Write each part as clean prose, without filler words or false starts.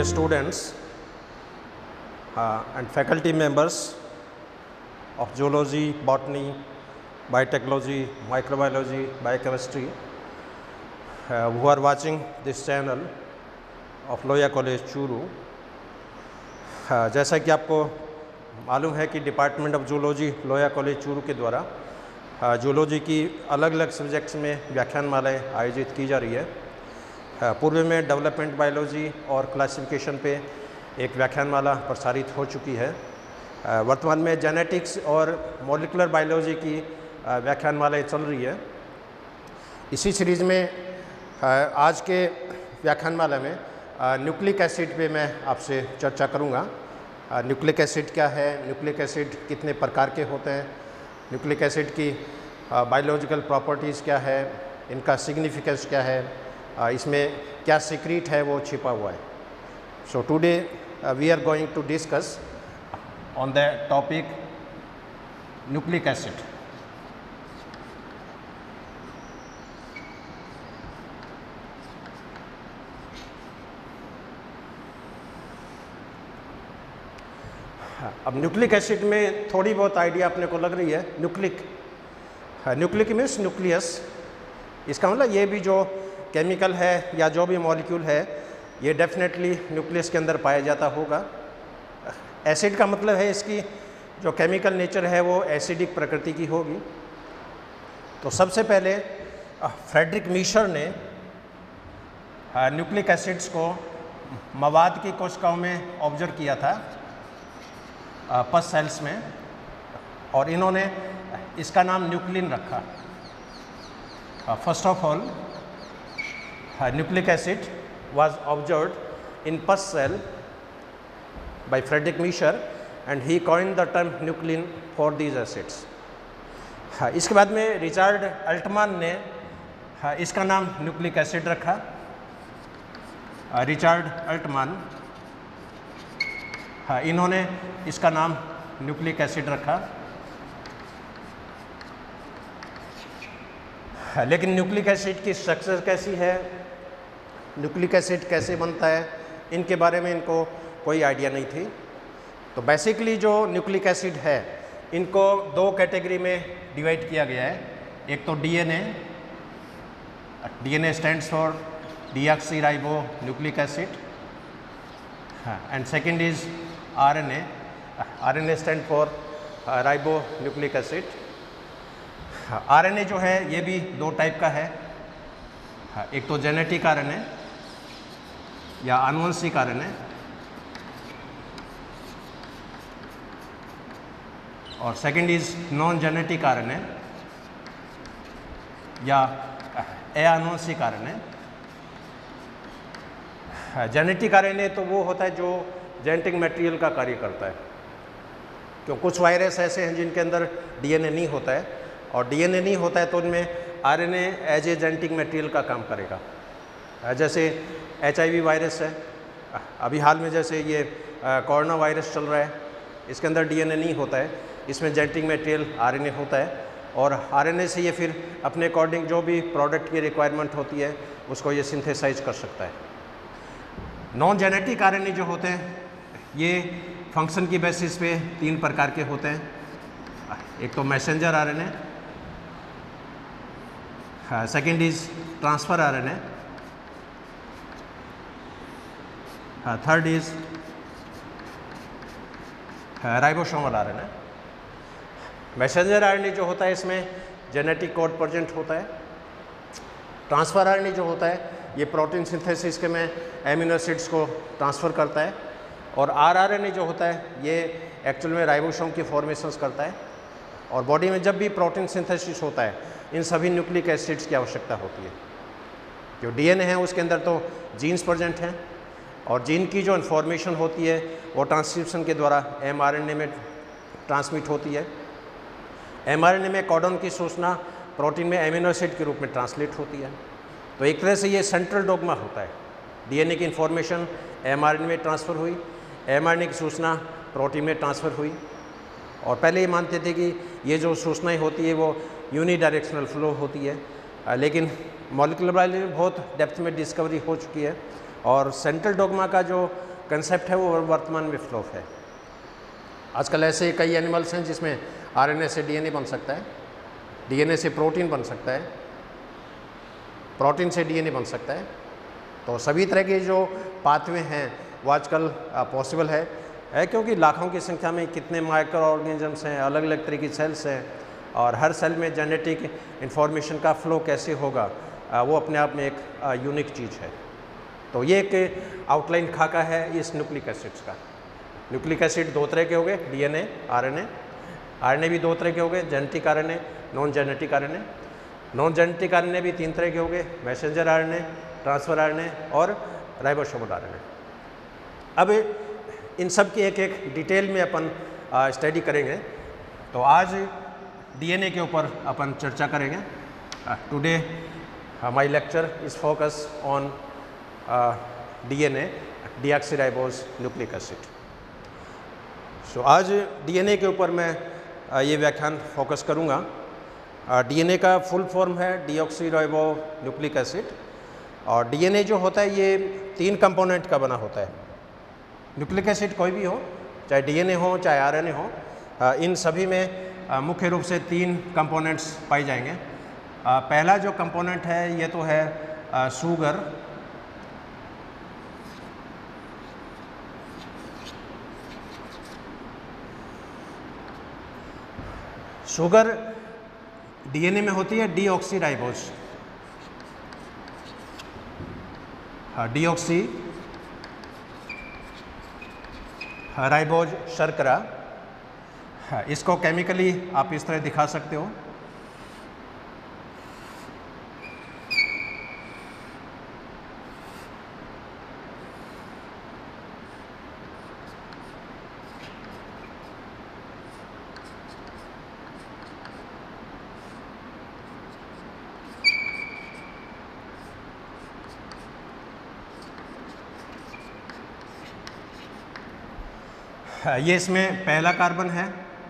dear students and faculty members of zoology, botany, biotechnology, microbiology, biochemistry who are watching this channel of Loya college Churu. जैसा कि आपको मालूम है कि department of zoology Loya college Churu के द्वारा जूलॉजी की अलग अलग सब्जेक्ट्स में व्याख्यानमालाएँ आयोजित की जा रही है। पूर्व में डेवलपमेंट बायोलॉजी और क्लासिफिकेशन पे एक व्याख्यानमाला प्रसारित हो चुकी है। वर्तमान में जेनेटिक्स और मॉलिक्यूलर बायोलॉजी की व्याख्यानमालाएँ चल रही है। इसी सीरीज़ में आज के व्याख्यानमाला में न्यूक्लिक एसिड पे मैं आपसे चर्चा करूँगा। न्यूक्लिक एसिड क्या है, न्यूक्लिक एसिड कितने प्रकार के होते हैं, न्यूक्लिक एसिड की बायोलॉजिकल प्रॉपर्टीज़ क्या है, इनका सिग्निफिकेंस क्या है, इसमें क्या सीक्रेट है वो छिपा हुआ है। So today we are going to discuss on the topic nucleic acid. अब न्यूक्लिक एसिड में थोड़ी बहुत आइडिया अपने को लग रही है। Nucleic means nucleus. इसका मतलब ये भी जो केमिकल है या जो भी मॉलिक्यूल है ये डेफिनेटली न्यूक्लियस के अंदर पाया जाता होगा। एसिड का मतलब है इसकी जो केमिकल नेचर है वो एसिडिक प्रकृति की होगी। तो सबसे पहले फ्रेडरिक मीशर ने न्यूक्लिक एसिड्स को मवाद की कोशिकाओं में ऑब्जर्व किया था, पस सेल्स में, और इन्होंने इसका नाम न्यूक्लिन रखा। First of all nucleic acid was observed in pus cell by Friedrich Miescher and he coined the term nuclein for these acids. इसके बाद में रिचार्ड अल्टमान ने इसका नाम न्यूक्लिक एसिड रखा। रिचार्ड अल्टमान, इन्होंने इसका नाम न्यूक्लिक एसिड रखा। लेकिन न्यूक्लिक एसिड की स्ट्रक्चर कैसी है, न्यूक्लिक एसिड कैसे बनता है, इनके बारे में इनको कोई आइडिया नहीं थी। तो बेसिकली जो न्यूक्लिक एसिड है इनको दो कैटेगरी में डिवाइड किया गया है। एक तो DNA, DNA stands for deoxy ribo nucleic acid, and second is RNA, RNA stand for ribo nucleic acid. RNA जो है ये भी दो टाइप का है। एक तो जेनेटिक आरएनए या आनुवंशिक आरएनए, और second is non genetic RNA या अआनुवंशिक आरएनए। जेनेटिक आरएनए तो वो होता है जो जेनेटिक मटेरियल का कार्य करता है, क्यों कुछ वायरस ऐसे हैं जिनके अंदर डीएनए नहीं होता है, और डीएनए नहीं होता है तो उनमें RNA as a genetic material का काम करेगा। जैसे एचआईवी वायरस है, अभी हाल में जैसे ये कोरोना वायरस चल रहा है, इसके अंदर डीएनए नहीं होता है, इसमें जेनेटिक मटेरियल आरएनए होता है, और आरएनए से ये फिर अपने अकॉर्डिंग जो भी प्रोडक्ट की रिक्वायरमेंट होती है उसको ये सिंथेसाइज कर सकता है। नॉन जेनेटिक आरएनए जो होते हैं ये फंक्शन की बेसिस पे तीन प्रकार के होते हैं। एक तो messenger RNA, second is transfer RNA, third is ribosomal RNA. Messenger RNA जो होता है इसमें जेनेटिक कोड प्रेजेंट होता है। ट्रांसफ़र आरएनए जो होता है ये प्रोटीन सिंथेसिस के में एमिनो एसिड्स को ट्रांसफ़र करता है, और आरआरएनए जो होता है ये एक्चुअल में राइबोसोम की फॉर्मेशंस करता है। और बॉडी में जब भी प्रोटीन सिंथेसिस होता है इन सभी न्यूक्लिक एसिड्स की आवश्यकता होती है। जो डीएनए है उसके अंदर तो जीन्स प्रेजेंट हैं, और जीन की जो इन्फॉर्मेशन होती है वो ट्रांसक्रिप्शन के द्वारा एमआरएनए में ट्रांसमिट होती है। एमआरएनए में कोडॉन की सूचना प्रोटीन में एमिनो एसिड के रूप में ट्रांसलेट होती है। तो एक तरह से ये सेंट्रल डोगमा होता है। डीएनए की इन्फॉर्मेशन एमआरएनए में ट्रांसफ़र हुई, एमआरएनए की सूचना प्रोटीन में ट्रांसफ़र हुई, और पहले ये मानते थे कि ये जो सूचनाएं होती है वो यूनिडायरेक्शनल फ्लो होती है, लेकिन मॉलिक्यूलर बायोलॉजी में बहुत डेप्थ में डिस्कवरी हो चुकी है, और सेंट्रल डोगमा का जो कंसेप्ट है वो वर्तमान में फ्लो है। आजकल ऐसे कई एनिमल्स हैं जिसमें आरएनए से डीएनए बन सकता है, डीएनए से प्रोटीन बन सकता है, प्रोटीन से डीएनए बन सकता है। तो सभी तरह के जो पाथवे हैं वो आजकल पॉसिबल है क्योंकि लाखों की संख्या में कितने माइक्रो ऑर्गेनिजम्स हैं, अलग अलग तरह की सेल्स हैं, और हर सेल में जेनेटिक इंफॉर्मेशन का फ्लो कैसे होगा वो अपने आप में एक यूनिक चीज़ है। तो ये एक आउटलाइन खाका है इस न्यूक्लिक एसिड्स का। न्यूक्लिक एसिड दो तरह के हो गए, डीएनए, आरएनए। आरएनए भी दो तरह के हो गए, genetic RNA, non genetic RNA. Non genetic RNA भी तीन तरह के हो गए, मैसेंजर आरएनए, ट्रांसफर आरएनए और राइबोसोमल आरएनए। अब इन सब की एक एक डिटेल में अपन स्टडी करेंगे। तो आज डीएनए के ऊपर अपन चर्चा करेंगे। Today my lecture is focus on DNA, deoxyribose nucleic acid. So आज डीएनए के ऊपर मैं ये व्याख्यान फोकस करूँगा। डीएनए का फुल फॉर्म है डीऑक्सीराइबो न्यूक्लिक एसिड, और डीएनए जो होता है ये 3 कंपोनेंट का बना होता है। न्यूक्लिक एसिड कोई भी हो, चाहे डीएनए हो चाहे आरएनए हो, इन सभी में मुख्य रूप से 3 कंपोनेंट्स पाए जाएंगे। पहला जो कंपोनेंट है ये तो है शुगर। शुगर डीएनए में होती है डीऑक्सीराइबोज, डीऑक्सी राइबोज शर्करा। इसको केमिकली आप इस तरह दिखा सकते हो। ये इसमें पहला कार्बन है,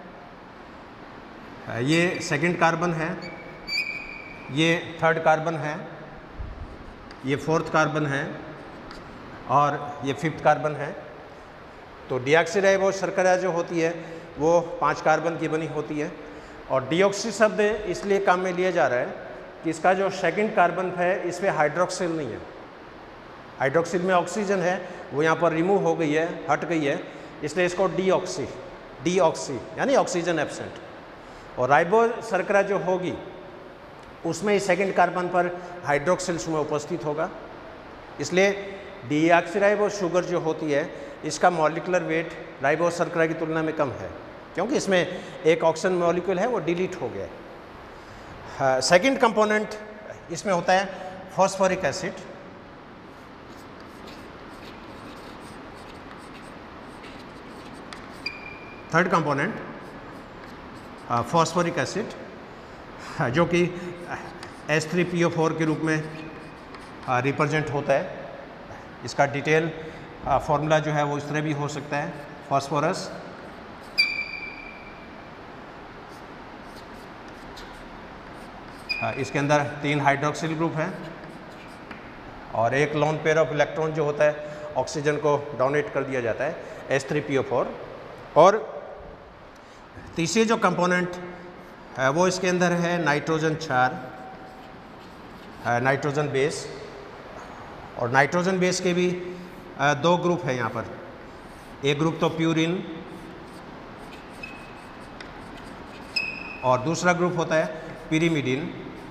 ये सेकंड कार्बन है, ये थर्ड कार्बन है, ये फोर्थ कार्बन है और ये फिफ्थ कार्बन है। तो डीऑक्सीराइबोज शर्करा जो होती है वो 5 कार्बन की बनी होती है। और डीऑक्सी शब्द इसलिए काम में लिया जा रहा है कि इसका जो सेकंड कार्बन है इस पर हाइड्रोक्सिल नहीं है। हाइड्रोक्सिल में ऑक्सीजन है, वो यहाँ पर रिमूव हो गई है, हट गई है, इसलिए इसको डीऑक्सी यानी ऑक्सीजन एब्सेंट। और राइबोज शर्करा जो होगी उसमें इस सेकंड कार्बन पर हाइड्रोक्सिल समूह उपस्थित होगा, इसलिए डीऑक्सीराइबोज शुगर जो होती है इसका मॉलिक्यूलर वेट राइबोज शर्करा की तुलना में कम है, क्योंकि इसमें एक ऑक्सीजन मॉलिक्यूल है वो डिलीट हो गया है। सेकंड कंपोनेंट इसमें होता है phosphoric acid. Third component phosphoric acid, जो कि H3PO4 के रूप में रिप्रेजेंट होता है। इसका डिटेल फॉर्मूला जो है वो इस तरह भी हो सकता है। फॉस्फोरस इसके अंदर 3 हाइड्रोक्सिल ग्रुप हैं और एक लोन पेयर ऑफ इलेक्ट्रॉन जो होता है ऑक्सीजन को डोनेट कर दिया जाता है H3PO4। और तीसरी जो कंपोनेंट है वो इसके अंदर है नाइट्रोजन क्षार, नाइट्रोजन बेस। और नाइट्रोजन बेस के भी 2 ग्रुप है यहाँ पर। एक ग्रुप तो प्यूरिन और दूसरा ग्रुप होता है पिरिमिडिन।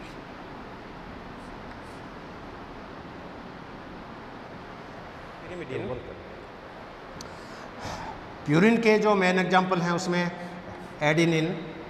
प्यूरिन के जो मेन एग्जाम्पल हैं उसमें एडिनिन,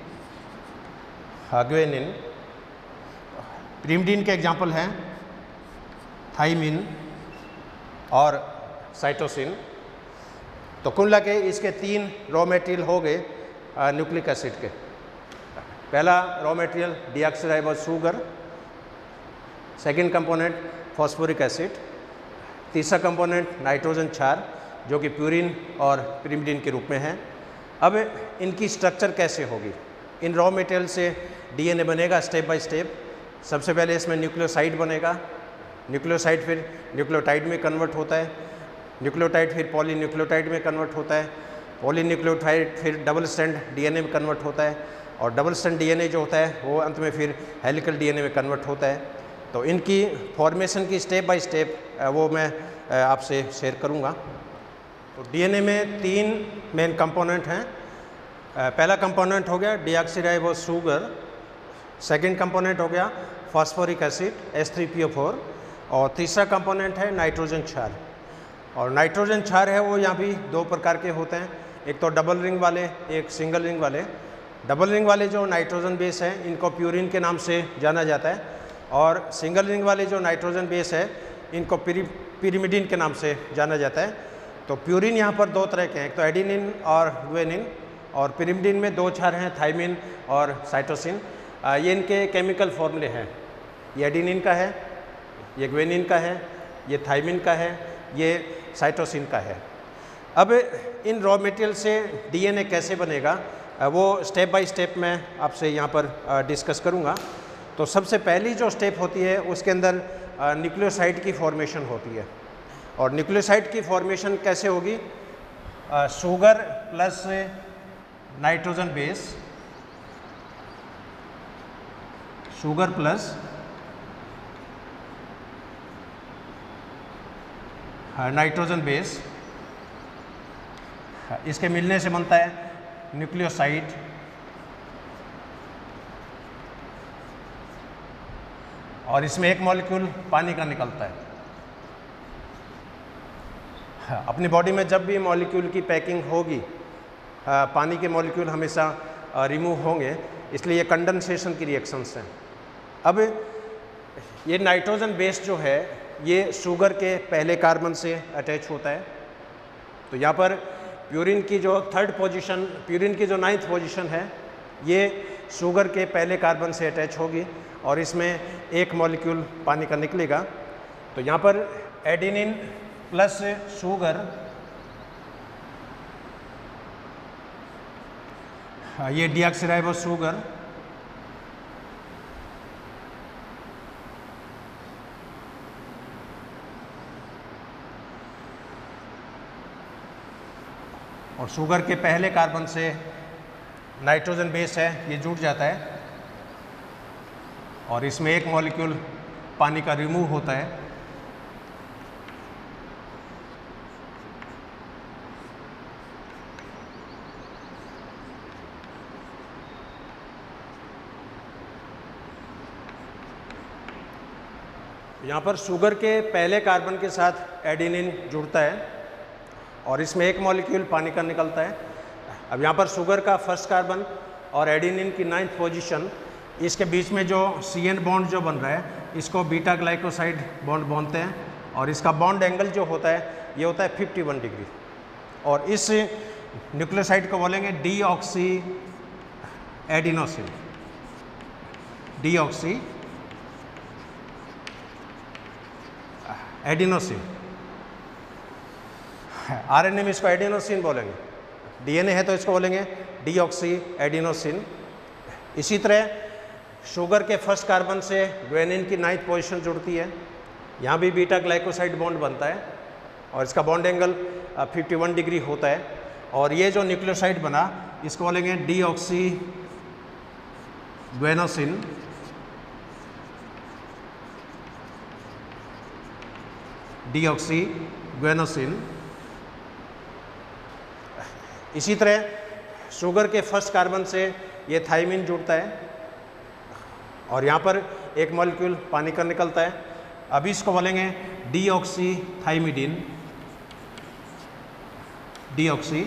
ग्वेनिन। पिरिमिडिन के एग्जाम्पल हैं थाइमिन और साइटोसिन। तो कुल मिला के इसके 3 रॉ मटेरियल हो गए न्यूक्लिक एसिड के। पहला raw material deoxyribose sugar, second component phosphoric acid, तीसरा कंपोनेंट नाइट्रोजन क्षार जो कि प्यूरिन और पिरिमिडिन के रूप में है। अब इनकी स्ट्रक्चर कैसे होगी? इन रॉ मटेरियल से डीएनए बनेगा स्टेप बाय स्टेप। सबसे पहले इसमें न्यूक्लियोसाइड बनेगा, न्यूक्लियोसाइड फिर न्यूक्लियोटाइड में कन्वर्ट होता है, न्यूक्लियोटाइड फिर पॉलीन्यूक्लियोटाइड में कन्वर्ट होता है, पॉलीन्यूक्लियोटाइड फिर डबल स्ट्रैंड डीएनए में कन्वर्ट होता है, और डबल स्ट्रैंड डीएनए जो होता है वो अंत में फिर हेलिकल डीएनए में कन्वर्ट होता है। तो इनकी फॉर्मेशन की स्टेप बाय स्टेप वो मैं आपसे शेयर करूँगा। तो डीएनए में 3 मेन कंपोनेंट हैं। पहला कंपोनेंट हो गया डीऑक्सीराइबोस शुगर, सेकंड कंपोनेंट हो गया फास्फोरिक एसिड H3PO4, और तीसरा कंपोनेंट है नाइट्रोजन क्षार। और नाइट्रोजन क्षार है वो यहाँ भी 2 प्रकार के होते हैं, एक तो डबल रिंग वाले, एक सिंगल रिंग वाले। डबल रिंग वाले जो नाइट्रोजन बेस हैं इनको प्यूरिन के नाम से जाना जाता है, और सिंगल रिंग वाले जो नाइट्रोजन बेस है इनको पिरिमिडिन के नाम से जाना जाता है। तो प्यूरिन यहाँ पर 2 तरह के हैं, एक तो एडिनिन और गुएनिन, और पिरिमिडिन में 2 क्षार हैं, थाइमिन और साइटोसिन। ये इनके केमिकल फॉर्मूले हैं, ये एडिनिन का है, ये गुएनिन का है, ये थाइमिन का है, ये साइटोसिन का है। अब इन रॉ मटेरियल से डीएनए कैसे बनेगा वो स्टेप बाय स्टेप मैं आपसे यहाँ पर डिस्कस करूँगा। तो सबसे पहली जो स्टेप होती है उसके अंदर न्यूक्लियोसाइड की फॉर्मेशन होती है, और न्यूक्लियोसाइड की फॉर्मेशन कैसे होगी, sugar plus nitrogen base, sugar plus nitrogen base, इसके मिलने से बनता है न्यूक्लियोसाइड। और इसमें एक मॉलिक्यूल पानी का निकलता है। अपनी बॉडी में जब भी मॉलिक्यूल की पैकिंग होगी, पानी के मॉलिक्यूल हमेशा रिमूव होंगे, इसलिए ये कंडेंसेशन की रिएक्शंस हैं। अब ये नाइट्रोजन बेस जो है ये शुगर के पहले कार्बन से अटैच होता है। तो यहाँ पर प्यूरिन की जो 3rd पोजीशन, प्यूरिन की जो 9th पोजीशन है, ये शुगर के पहले कार्बन से अटैच होगी, और इसमें एक मॉलिक्यूल पानी का निकलेगा। तो यहाँ पर एडिनिन प्लस शुगर, ये डीऑक्सीराइबोस शुगर, और शुगर के पहले कार्बन से नाइट्रोजन बेस है ये जुड़ जाता है, और इसमें एक मॉलिक्यूल पानी का रिमूव होता है। यहाँ पर शुगर के पहले कार्बन के साथ एडिनिन जुड़ता है, और इसमें एक मॉलिक्यूल पानी का निकलता है। अब यहाँ पर शुगर का 1st कार्बन और एडिनिन की 9th पोजीशन, इसके बीच में जो CN बॉन्ड जो बन रहा है इसको बीटा ग्लाइकोसाइड बॉन्ड बोलते हैं, और इसका बॉन्ड एंगल जो होता है ये होता है 51 डिग्री। और इस न्यूक्लियोसाइड को बोलेंगे deoxy adenosine, deoxy adenosine. RNA में इसको एडिनोसिन बोलेंगे, डीएनए है तो इसको बोलेंगे डीऑक्सी एडिनोसिन। इसी तरह शुगर के 1st कार्बन से ग्वेनिन की 9th पोजीशन जुड़ती है, यहाँ भी बीटा ग्लाइकोसाइड बॉन्ड बनता है, और इसका बॉन्ड एंगल 51 डिग्री होता है। और ये जो न्यूक्लियोसाइड बना इसको बोलेंगे डीऑक्सी ग्वेनोसिन, डीऑक्सी ग्वेनोसिन। इसी तरह शुगर के 1st कार्बन से ये थाइमिन जुड़ता है, और यहाँ पर एक मॉलिक्यूल पानी का निकलता है। अभी इसको बोलेंगे डीऑक्सी थाइमिडिन, डीऑक्सी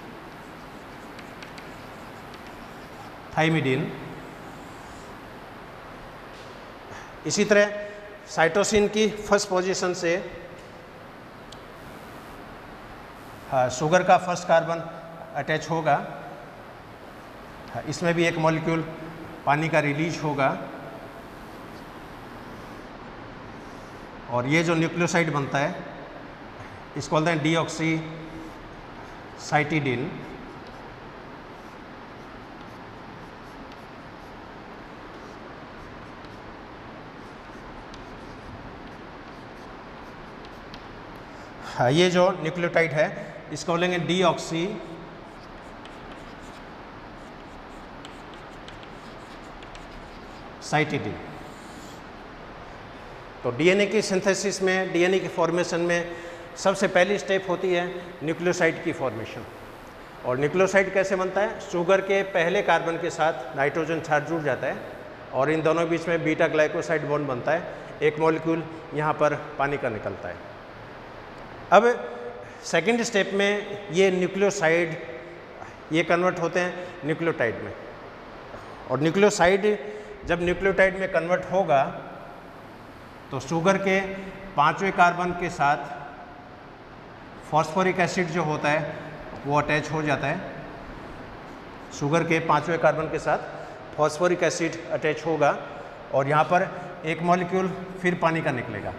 थाइमिडिन। इसी तरह साइटोसिन की 1st पोजीशन से शुगर का 1st कार्बन अटैच होगा, इसमें भी एक मॉलिक्यूल पानी का रिलीज होगा, और ये जो न्यूक्लियोसाइड बनता है इसको बोलते हैं डीऑक्सी साइटिडिन। हाँ, ये जो न्यूक्लियोटाइड है इसको बोलेंगे डीऑक्सी साइटिडीन। तो डीएनए की सिंथेसिस में, डीएनए की फॉर्मेशन में सबसे पहली स्टेप होती है न्यूक्लियोसाइड की फॉर्मेशन। और न्यूक्लियोसाइड कैसे बनता है? शुगर के पहले कार्बन के साथ नाइट्रोजन चार्ज जुड़ जाता है और इन दोनों बीच में बीटा ग्लाइकोसाइड बॉन्ड बनता है, एक मॉलिक्यूल यहाँ पर पानी का निकलता है। अब सेकेंड स्टेप में ये न्यूक्लियोसाइड ये कन्वर्ट होते हैं न्यूक्लियोटाइड में। और न्यूक्लियोसाइड जब न्यूक्लियोटाइड में कन्वर्ट होगा तो शुगर के 5वें कार्बन के साथ फॉस्फोरिक एसिड जो होता है वो अटैच हो जाता है। शुगर के 5वें कार्बन के साथ फॉस्फोरिक एसिड अटैच होगा और यहाँ पर एक मॉलिक्यूल फिर पानी का निकलेगा,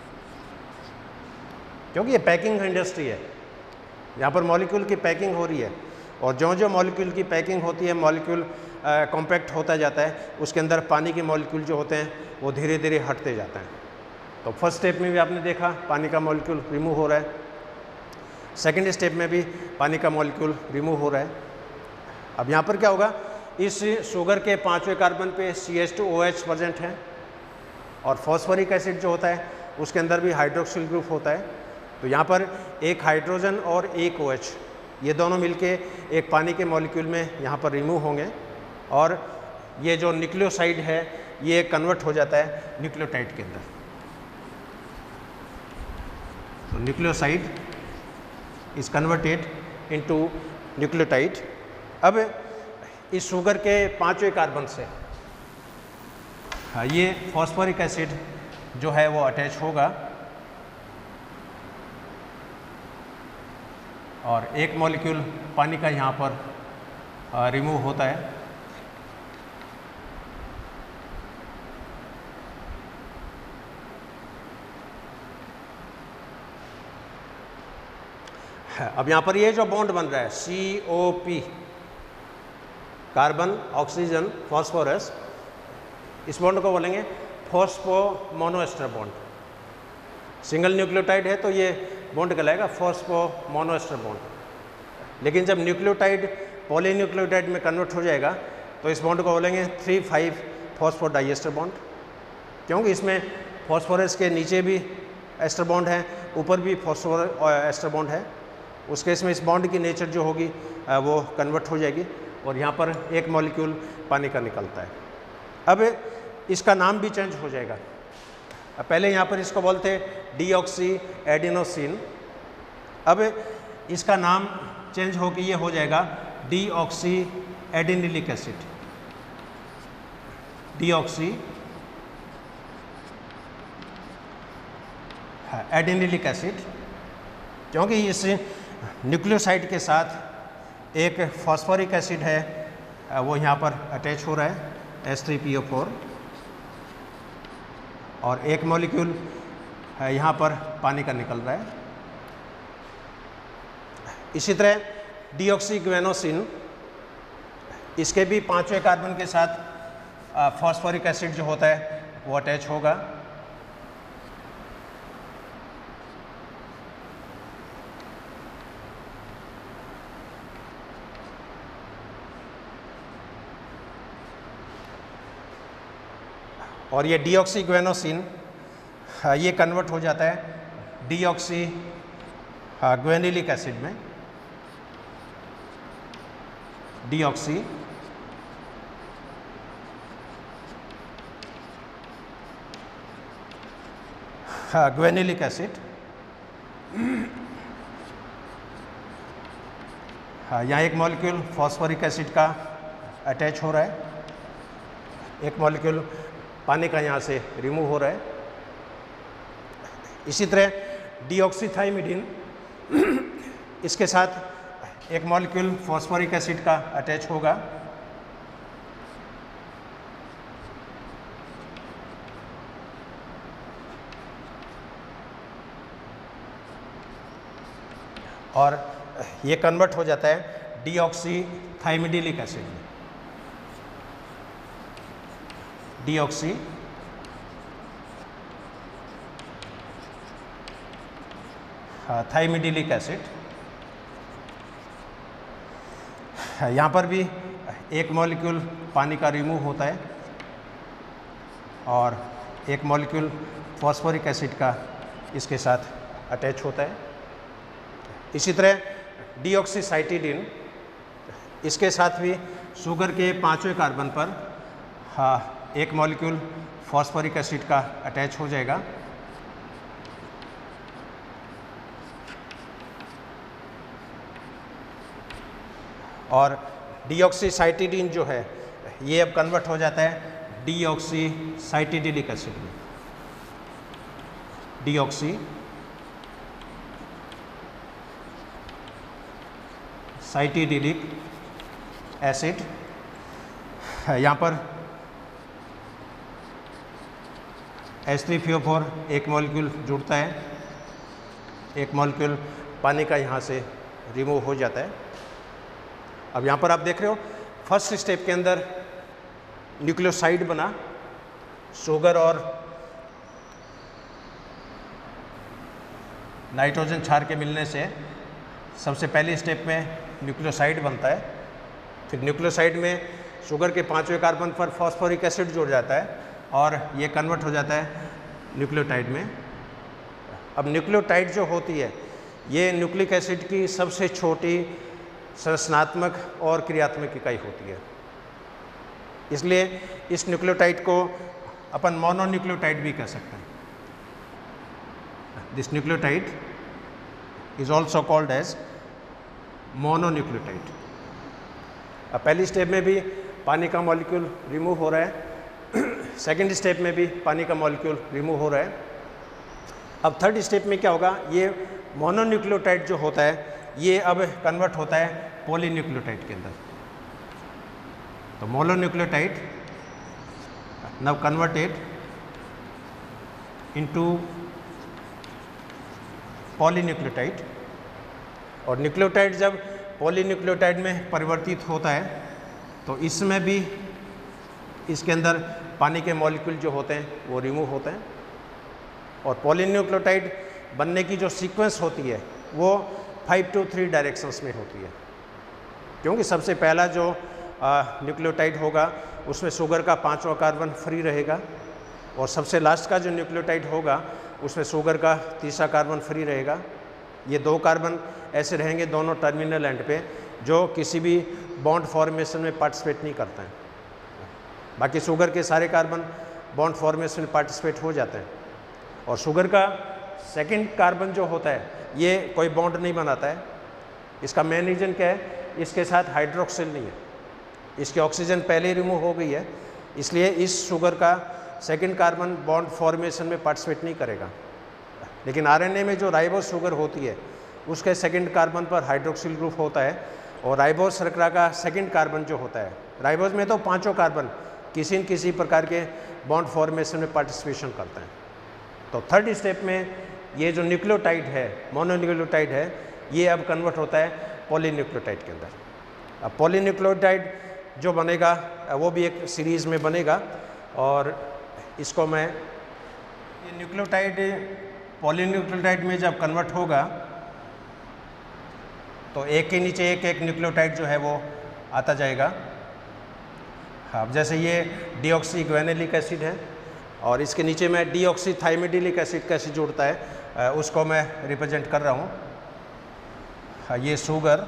क्योंकि ये पैकिंग इंडस्ट्री है, यहाँ पर मॉलिक्यूल की पैकिंग हो रही है। और जो जो मॉलिक्यूल की पैकिंग होती है, मॉलिक्यूल कॉम्पैक्ट होता जाता है, उसके अंदर पानी के मॉलिक्यूल जो होते हैं वो धीरे धीरे हटते जाते हैं। तो फर्स्ट स्टेप में भी आपने देखा पानी का मॉलिक्यूल रिमूव हो रहा है, सेकेंड स्टेप में भी पानी का मॉलिक्यूल रिमूव हो रहा है। अब यहाँ पर क्या होगा, इस शुगर के 5वें कार्बन पे CH2OH प्रेजेंट है और फॉस्फोरिक एसिड जो होता है उसके अंदर भी हाइड्रोक्सिल ग्रुप होता है। तो यहाँ पर एक हाइड्रोजन और एक OH ये दोनों मिलके एक पानी के मॉलिक्यूल में यहाँ पर रिमूव होंगे और ये जो न्यूक्लियोसाइड है ये कन्वर्ट हो जाता है न्यूक्लियोटाइड के अंदर। तो nucleoside is converted into nucleotide. अब इस शुगर के 5वें कार्बन से ये फॉस्फोरिक एसिड जो है वो अटैच होगा और एक मॉलिक्यूल पानी का यहाँ पर रिमूव होता है। अब यहाँ पर ये जो बॉन्ड बन रहा है COP, कार्बन ऑक्सीजन फॉस्फोरस, इस बॉन्ड को बोलेंगे phospho monoester bond. Single nucleotide है तो ये बॉन्ड कहलाएगा फॉस्फो मोनोएस्टर बॉन्ड। लेकिन जब न्यूक्लियोटाइड पॉलीन्यूक्लियोटाइड में कन्वर्ट हो जाएगा तो इस बॉन्ड को बोलेंगे 3,5 फॉस्फोडाइएस्टर बॉन्ड, क्योंकि इसमें फॉस्फोरस के नीचे भी एस्टर बॉन्ड है, ऊपर भी फॉस्फोरस एस्टर बॉन्ड है। उस केस में इस बॉन्ड की नेचर जो होगी वो कन्वर्ट हो जाएगी और यहाँ पर एक मॉलिक्यूल पानी का निकलता है। अब इसका नाम भी चेंज हो जाएगा। पहले यहाँ पर इसको बोलते डीऑक्सी एडिनोसिन, अब इसका नाम चेंज होकर ये हो जाएगा deoxy adenylic acid. Deoxy adenylic acid, क्योंकि इस न्यूक्लियोसाइड के साथ एक फॉस्फोरिक एसिड है वो यहाँ पर अटैच हो रहा है H3PO4 और एक मॉलिक्यूल यहाँ पर पानी का निकल रहा है। इसी तरह डीऑक्सीग्वेनोसिन, इसके भी 5वें कार्बन के साथ फॉस्फोरिक एसिड जो होता है वो अटैच होगा। और ये डीऑक्सीग्वेनोसिन ये कन्वर्ट हो जाता है डीऑक्सी ग्वेनिलिक एसिड में। डीऑक्सी ग्वेनिलिक एसिड, यहाँ एक मॉलिक्यूल फॉस्फोरिक एसिड का अटैच हो रहा है, एक मॉलिक्यूल पानी का यहाँ से रिमूव हो रहा है। इसी तरह डीऑक्सीथाइमिडीन, इसके साथ एक मॉलिक्यूल फॉस्फोरिक एसिड का अटैच होगा और ये कन्वर्ट हो जाता है डीऑक्सीथाइमिडिलिक एसिड में। Deoxy thymidylic acid. यहाँ पर भी एक मॉलिक्यूल पानी का रिमूव होता है और एक मॉलिक्यूल फॉस्फोरिक एसिड का इसके साथ अटैच होता है। इसी तरह डीऑक्सीसाइटिडीन, इसके साथ भी शुगर के 5वें कार्बन पर एक मॉलिक्यूल फॉस्फोरिक एसिड का अटैच हो जाएगा और डीऑक्सीसाइटिडीन जो है ये अब कन्वर्ट हो जाता है डीऑक्सीसाइटिडिलिक एसिड में। डीऑक्सीसाइटिडिलिक एसिड, यहाँ पर H3PO4 एक मॉलिक्यूल जुड़ता है, एक मॉलिक्यूल पानी का यहाँ से रिमूव हो जाता है। अब यहाँ पर आप देख रहे हो फर्स्ट स्टेप के अंदर न्यूक्लियोसाइड बना, शुगर और नाइट्रोजन क्षार के मिलने से सबसे पहली स्टेप में न्यूक्लियोसाइड बनता है। फिर न्यूक्लियोसाइड में शुगर के 5वें कार्बन पर फॉस्फोरिक एसिड जुड़ जाता है और ये कन्वर्ट हो जाता है न्यूक्लियोटाइड में। अब न्यूक्लियोटाइड जो होती है ये न्यूक्लिक एसिड की सबसे छोटी संरचनात्मक और क्रियात्मक इकाई होती है, इसलिए इस न्यूक्लियोटाइड को अपन मोनोन्यूक्लियोटाइड भी कह सकते हैं। This nucleotide is also called as mononucleotide. अब पहली स्टेप में भी पानी का मॉलिक्यूल रिमूव हो रहा है, सेकेंड स्टेप में भी पानी का मॉलिक्यूल रिमूव हो रहा है। अब थर्ड स्टेप में क्या होगा, ये मोनोन्यूक्लियोटाइड जो होता है ये अब कन्वर्ट होता है पॉलीन्यूक्लियोटाइड के अंदर। तो mononucleotide now converted into polynucleotide, और न्यूक्लियोटाइड जब पॉलीन्यूक्लियोटाइड में परिवर्तित होता है तो इसमें भी इसके अंदर पानी के मॉलिक्यूल जो होते हैं वो रिमूव होते हैं। और पॉलीन्यूक्लियोटाइड बनने की जो सीक्वेंस होती है वो 5 to 3 डायरेक्शंस में होती है, क्योंकि सबसे पहला जो न्यूक्लियोटाइड होगा उसमें शुगर का 5वां कार्बन फ्री रहेगा और सबसे लास्ट का जो न्यूक्लियोटाइड होगा उसमें शुगर का 3रा कार्बन फ्री रहेगा। ये 2 कार्बन ऐसे रहेंगे दोनों टर्मिनल एंड पे जो किसी भी बॉन्ड फॉर्मेशन में पार्टिसिपेट नहीं करते हैं। बाकी शुगर के सारे कार्बन बॉन्ड फॉर्मेशन में पार्टिसिपेट हो जाते हैं और शुगर का सेकंड कार्बन जो होता है ये कोई बॉन्ड नहीं बनाता है। इसका मेन रीज़न क्या है, इसके साथ हाइड्रोक्सिल नहीं है, इसकी ऑक्सीजन पहले ही रिमूव हो गई है, इसलिए इस शुगर का सेकंड कार्बन बॉन्ड फॉर्मेशन में पार्टिसिपेट नहीं करेगा। लेकिन आरएनए में जो राइबोस शुगर होती है उसके सेकंड कार्बन पर हाइड्रोक्सिल ग्रुप होता है और राइबोस शर्करा का सेकंड कार्बन जो होता है, राइबोस में तो 5 कार्बन किसी न किसी प्रकार के बॉन्ड फॉर्मेशन में पार्टिसिपेशन करते हैं। तो थर्ड स्टेप में ये जो न्यूक्लियोटाइड है, मोनोन्यूक्लियोटाइड है, ये अब कन्वर्ट होता है पॉलीन्यूक्लियोटाइड के अंदर। अब पॉलीन्यूक्लियोटाइड जो बनेगा वो भी एक सीरीज़ में बनेगा और इसको मैं ये न्यूक्लियोटाइड पॉलीन्यूक्लियोटाइड में जब कन्वर्ट होगा तो एक के नीचे एक न्यूक्लियोटाइड जो है वो आता जाएगा। अब जैसे ये डीऑक्सी ग्वेनिलिक एसिड है और इसके नीचे मैं डीऑक्सीथाइमिडिलिक एसिड कैसे जुड़ता है उसको मैं रिप्रेजेंट कर रहा हूँ। ये शुगर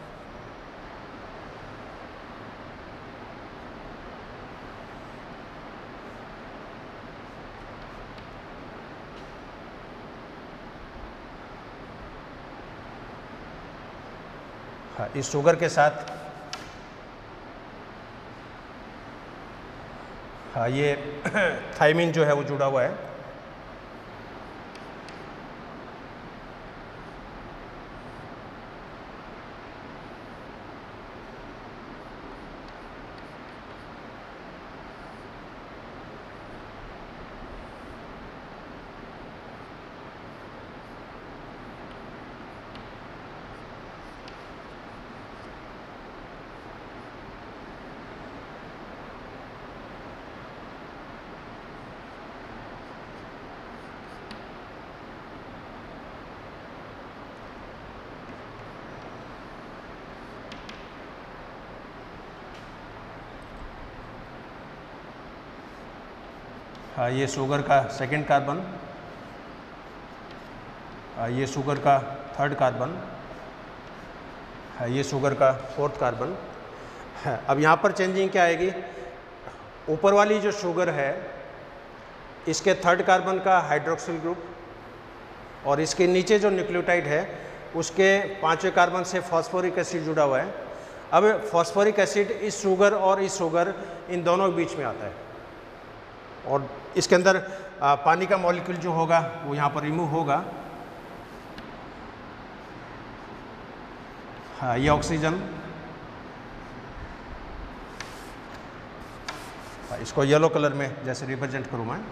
इस शुगर के साथ ये थाइमिन जो है वो जुड़ा हुआ है। ये शुगर का सेकंड कार्बन, ये शुगर का थर्ड कार्बन, ये शुगर का फोर्थ कार्बन। अब यहाँ पर चेंजिंग क्या आएगी, ऊपर वाली जो शुगर है इसके थर्ड कार्बन का हाइड्रोक्सिल ग्रुप और इसके नीचे जो न्यूक्लियोटाइड है उसके पांचवें कार्बन से फॉस्फोरिक एसिड जुड़ा हुआ है। अब फॉस्फोरिक एसिड इस शुगर और इस शुगर इन दोनों के बीच में आता है और इसके अंदर पानी का मॉलिक्यूल जो होगा वो यहाँ पर रिमूव होगा। हाँ, ये ऑक्सीजन, इसको येलो कलर में जैसे रिप्रेजेंट करूँ मैं,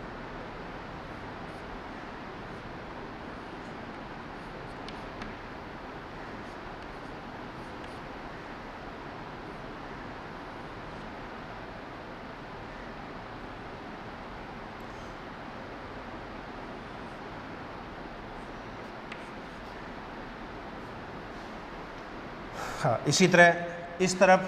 हाँ, इसी तरह इस तरफ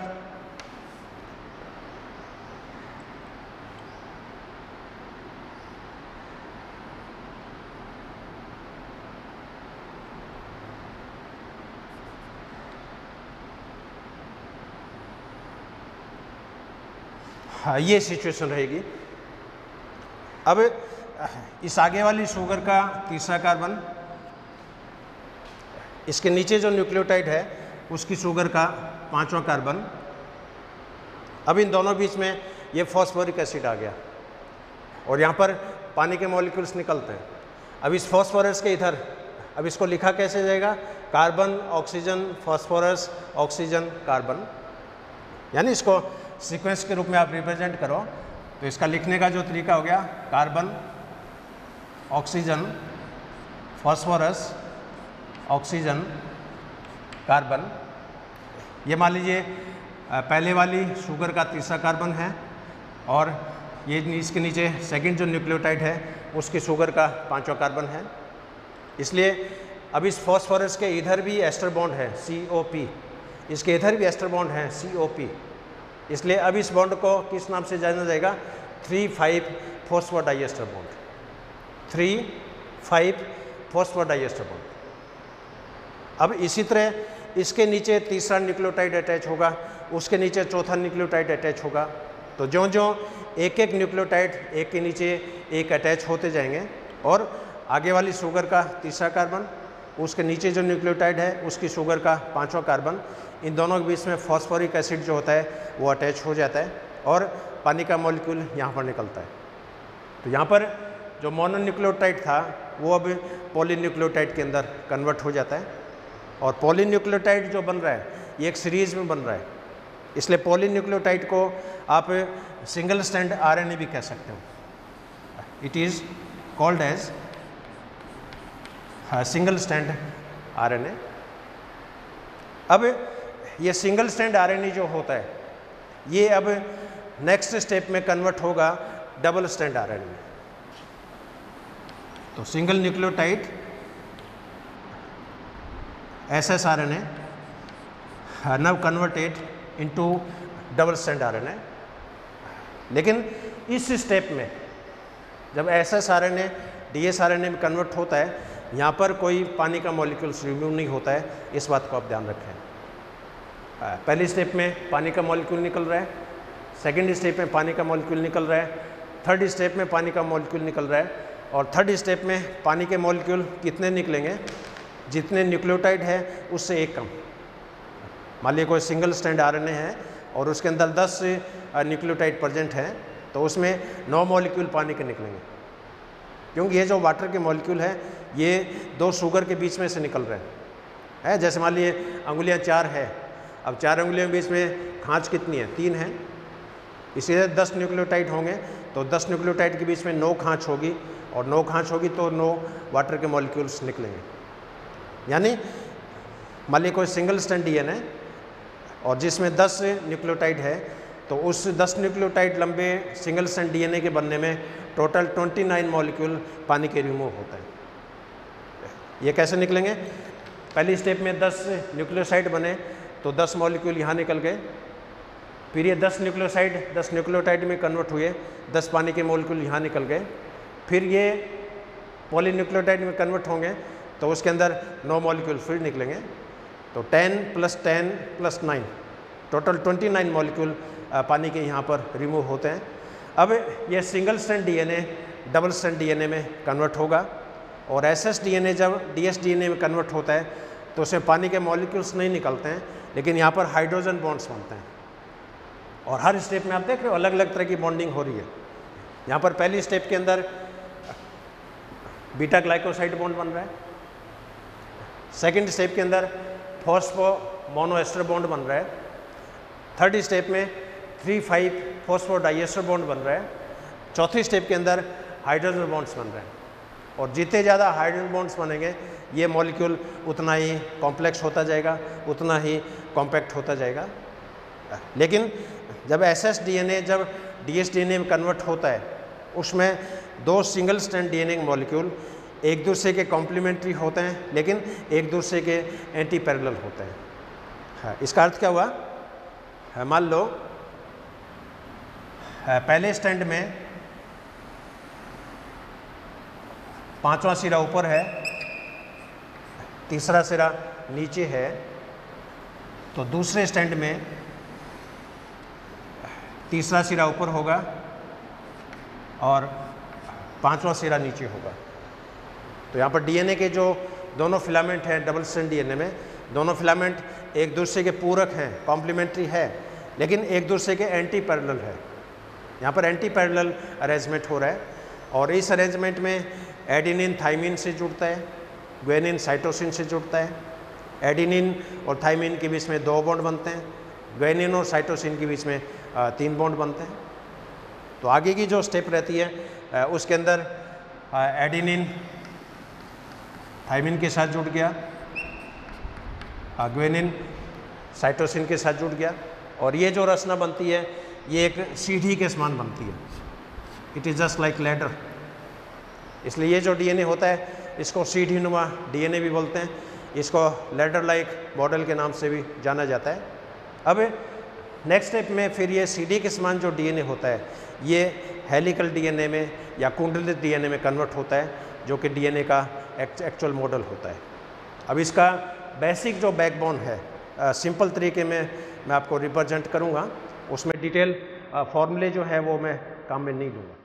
हाँ, ये सिचुएशन रहेगी। अब इस आगे वाली शुगर का तीसरा कार्बन, इसके नीचे जो न्यूक्लियोटाइड है उसकी शुगर का पांचवा कार्बन। अब इन दोनों बीच में ये फॉस्फोरिक एसिड आ गया और यहाँ पर पानी के मॉलिक्यूल्स निकलते हैं। अब इस फॉस्फोरस के इधर, अब इसको लिखा कैसे जाएगा, carbon oxygen phosphorus oxygen carbon, यानी इसको सीक्वेंस के रूप में आप रिप्रेजेंट करो तो इसका लिखने का जो तरीका हो गया, carbon oxygen phosphorus oxygen carbon. ये मान लीजिए पहले वाली शुगर का तीसरा कार्बन है और ये इसके नीचे सेकंड जो न्यूक्लियोटाइड है उसकी शुगर का पांचवा कार्बन है। इसलिए अब इस फॉस्फोरस के इधर भी एस्टर बॉन्ड है COP, इसके इधर भी एस्टर बॉन्ड है COP। इसलिए अब इस बॉन्ड को किस नाम से जाना जाएगा, 3,5 फॉस्फोडाइएस्टर बॉन्ड, 3,5 फॉस्फोडाइएस्टर बॉन्ड। अब इसी तरह इसके नीचे तीसरा न्यूक्लियोटाइड अटैच होगा, उसके नीचे चौथा न्यूक्लियोटाइड अटैच होगा। तो ज्यों ज्यों एक एक न्यूक्लियोटाइड एक के नीचे एक अटैच होते जाएंगे और आगे वाली शुगर का तीसरा कार्बन, उसके नीचे जो न्यूक्लियोटाइड है उसकी शुगर का पांचवा कार्बन, इन दोनों के बीच में फॉस्फोरिक एसिड जो होता है वो अटैच हो जाता है और पानी का मॉलिक्यूल यहाँ पर निकलता है। तो यहाँ पर जो मोनोन्यूक्लियोटाइड था वो अब पॉलीन्यूक्लियोटाइड के अंदर कन्वर्ट हो जाता है और पॉलीन्यूक्लियोटाइड जो बन रहा है ये एक सीरीज में बन रहा है। इसलिए पॉलीन्यूक्लियोटाइड को आप सिंगल स्ट्रैंड RNA भी कह सकते हो। It is called as single strand RNA। अब ये सिंगल स्ट्रैंड RNA जो होता है ये अब नेक्स्ट स्टेप में कन्वर्ट होगा डबल स्ट्रैंड RNA में। तो single nucleotide ssRNA now converted into double strand RNA। लेकिन इस स्टेप में जब ssRNA dsRNA में कन्वर्ट होता है यहाँ पर कोई पानी का मॉलिक्यूल्स रिमूव नहीं होता है, इस बात को आप ध्यान रखें। पहली स्टेप में पानी का मॉलिक्यूल निकल रहा है, सेकेंड स्टेप में पानी का मॉलिक्यूल निकल रहा है, थर्ड स्टेप में पानी का मॉलिक्यूल निकल रहा है और थर्ड स्टेप में पानी के मॉलिक्यूल कितने निकलेंगे, जितने न्यूक्लियोटाइड है उससे एक कम। मान लीजिए कोई सिंगल स्ट्रैंड RNA है और उसके अंदर 10 न्यूक्लियोटाइड प्रेजेंट हैं तो उसमें 9 मॉलिक्यूल पानी के निकलेंगे, क्योंकि ये जो वाटर के मॉलिक्यूल है ये 2 शुगर के बीच में से निकल रहे हैं। जैसे मान लीजिए अंगुलियां 4 है, अब 4 अंगुलियों के बीच में खांच कितनी है, 3 है, इसीलिए 10 न्यूक्लियोटाइड होंगे तो 10 न्यूक्लियोटाइड के बीच में 9 खांच होगी और 9 खांच होगी तो 9 वाटर के मॉलिक्यूल्स निकलेंगे। यानी मान लीजिए कोई सिंगल स्ट्रैंड DNA और जिसमें 10 न्यूक्लियोटाइड है तो उस 10 न्यूक्लियोटाइड लंबे सिंगल स्ट्रैंड DNA के बनने में टोटल 29 मॉलिक्यूल पानी के रिमूव होता है। ये कैसे निकलेंगे, पहली स्टेप में 10 न्यूक्लियोसाइड बने तो 10 मॉलिक्यूल यहाँ निकल गए फिर ये 10 न्यूक्लियोसाइड 10 न्यूक्लियोटाइड में कन्वर्ट हुए, 10 पानी के मॉलिक्यूल यहाँ निकल गए, फिर ये पॉलीन्यूक्लियोटाइड में कन्वर्ट होंगे तो उसके अंदर 9 मॉलिक्यूल फिर निकलेंगे, तो 10 + 10 + 9 टोटल 29 मॉलिक्यूल पानी के यहाँ पर रिमूव होते हैं। अब ये single strand DNA double strand DNA में कन्वर्ट होगा, और एसएस डीएनए जब डीएस डीएनए में कन्वर्ट होता है तो उसमें पानी के मॉलिक्यूल्स नहीं निकलते हैं, लेकिन यहाँ पर हाइड्रोजन बॉन्ड्स बनते हैं। और हर स्टेप में आप देख रहे हो अलग अलग तरह की बॉन्डिंग हो रही है। यहाँ पर पहली स्टेप के अंदर बीटा ग्लाइकोसाइड बॉन्ड बन रहा है, सेकेंड स्टेप के अंदर फॉस्फो मोनोएस्टर बॉन्ड बन रहा है, थर्ड स्टेप में 3,5 फॉस्फो डाइएस्टर बॉन्ड बन रहा है, चौथी स्टेप के अंदर हाइड्रोजन बॉन्ड्स बन रहे हैं। और जितने ज़्यादा हाइड्रोजन बॉन्ड्स बनेंगे ये मॉलिक्यूल उतना ही कॉम्प्लेक्स होता जाएगा, उतना ही कॉम्पैक्ट होता जाएगा। लेकिन जब एसएस डीएनए जब डीएस डीएनए में कन्वर्ट होता है उसमें 2 सिंगल स्ट्रैंड डीएनए मॉलिक्यूल एक दूसरे के कॉम्प्लीमेंट्री होते हैं, लेकिन एक दूसरे के एंटी पैरेलल होते हैं। हाँ, इसका अर्थ क्या हुआ? मान लो पहले स्ट्रैंड में 5वां सिरा ऊपर है, तीसरा सिरा नीचे है, तो दूसरे स्ट्रैंड में तीसरा सिरा ऊपर होगा और 5वां सिरा नीचे होगा। तो यहाँ पर डीएनए के जो दोनों फिलामेंट हैं डबल स्ट्रैंड डीएनए में, दोनों फिलामेंट एक दूसरे के पूरक हैं, कॉम्प्लीमेंट्री है, लेकिन एक दूसरे के एंटी पैरेलल है। यहाँ पर एंटी पैरेलल अरेंजमेंट हो रहा है, और इस अरेंजमेंट में एडेनिन थाइमिन से जुड़ता है, ग्वानिन साइटोसिन से जुड़ता है, एडेनिन और थाइमिन के बीच में 2 बॉन्ड बनते हैं, ग्वानिन और साइटोसिन के बीच में 3 बॉन्ड बनते हैं। तो आगे की जो स्टेप रहती है उसके अंदर एडेनिन थाइमिन के साथ जुड़ गया, ग्वानिन साइटोसिन के साथ जुड़ गया, और ये जो रचना बनती है ये एक सीढ़ी के समान बनती है। It is just like ladder. इसलिए ये जो डीएनए होता है इसको सीढ़ी नुमा डीएनए भी बोलते हैं, इसको लैडर लाइक मॉडल के नाम से भी जाना जाता है। अब नेक्स्ट स्टेप में फिर ये सीढ़ी के समान जो डीएनए होता है ये हेलिकल डीएनए में या कुंडलित डीएनए में कन्वर्ट होता है, जो कि डीएनए का एक्चुअल मॉडल होता है। अब इसका बेसिक जो बैकबोन है सिंपल तरीके में मैं आपको रिप्रेजेंट करूँगा, उसमें डिटेल फॉर्मूले जो है वो मैं काम में नहीं लूँगा।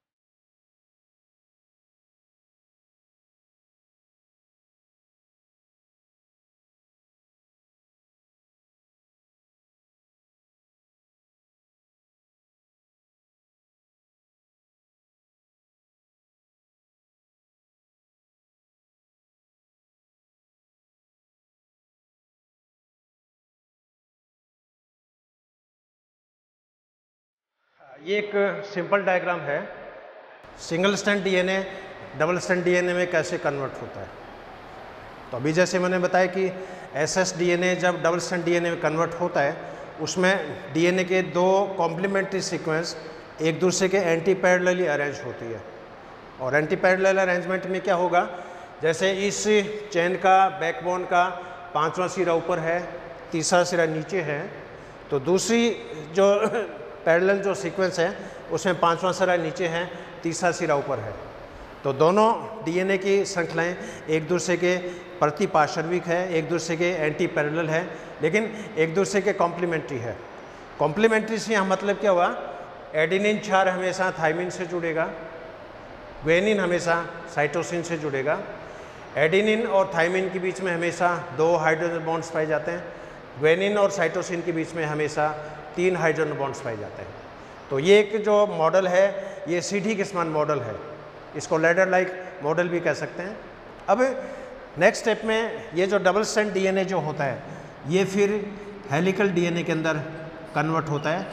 ये एक सिंपल डायग्राम है, single strand DNA double strand DNA में कैसे कन्वर्ट होता है। तो अभी जैसे मैंने बताया कि एसएस डीएनए जब डबल स्ट्रैंड डीएनए में कन्वर्ट होता है उसमें डीएनए के 2 कॉम्प्लीमेंट्री सीक्वेंस एक दूसरे के एंटी पैरेलली अरेंज होती है। और एंटी पैरेलल अरेंजमेंट में क्या होगा, जैसे इस चेन का बैकबोन का 5वां सिरा ऊपर है, तीसरा सिरा नीचे है, तो दूसरी जो पैरेलल जो सीक्वेंस है उसमें 5वां सिरा नीचे है, तीसरा सिरा ऊपर है। तो दोनों डीएनए की श्रृंखलाएं एक दूसरे के प्रति पार्श्विक है, एक दूसरे के एंटी पैरेलल है, लेकिन एक दूसरे के कॉम्प्लीमेंट्री है। कॉम्प्लीमेंट्री से यहाँ मतलब क्या हुआ, एडेनिन क्षार हमेशा थाइमिन से जुड़ेगा, ग्वानिन हमेशा साइटोसिन से जुड़ेगा, एडेनिन और थाइमिन के बीच में हमेशा 2 हाइड्रोजन बॉन्ड्स पाए जाते हैं, ग्वानिन और साइटोसिन के बीच में हमेशा 3 हाइड्रोजन बॉन्ड्स पाए जाते हैं। तो ये एक जो मॉडल है ये सीढ़ी के समान मॉडल है, इसको लैडर लाइक मॉडल भी कह सकते हैं। अब नेक्स्ट स्टेप में ये जो डबल स्ट्रैंड डीएनए जो होता है ये फिर हेलिकल डीएनए के अंदर कन्वर्ट होता है,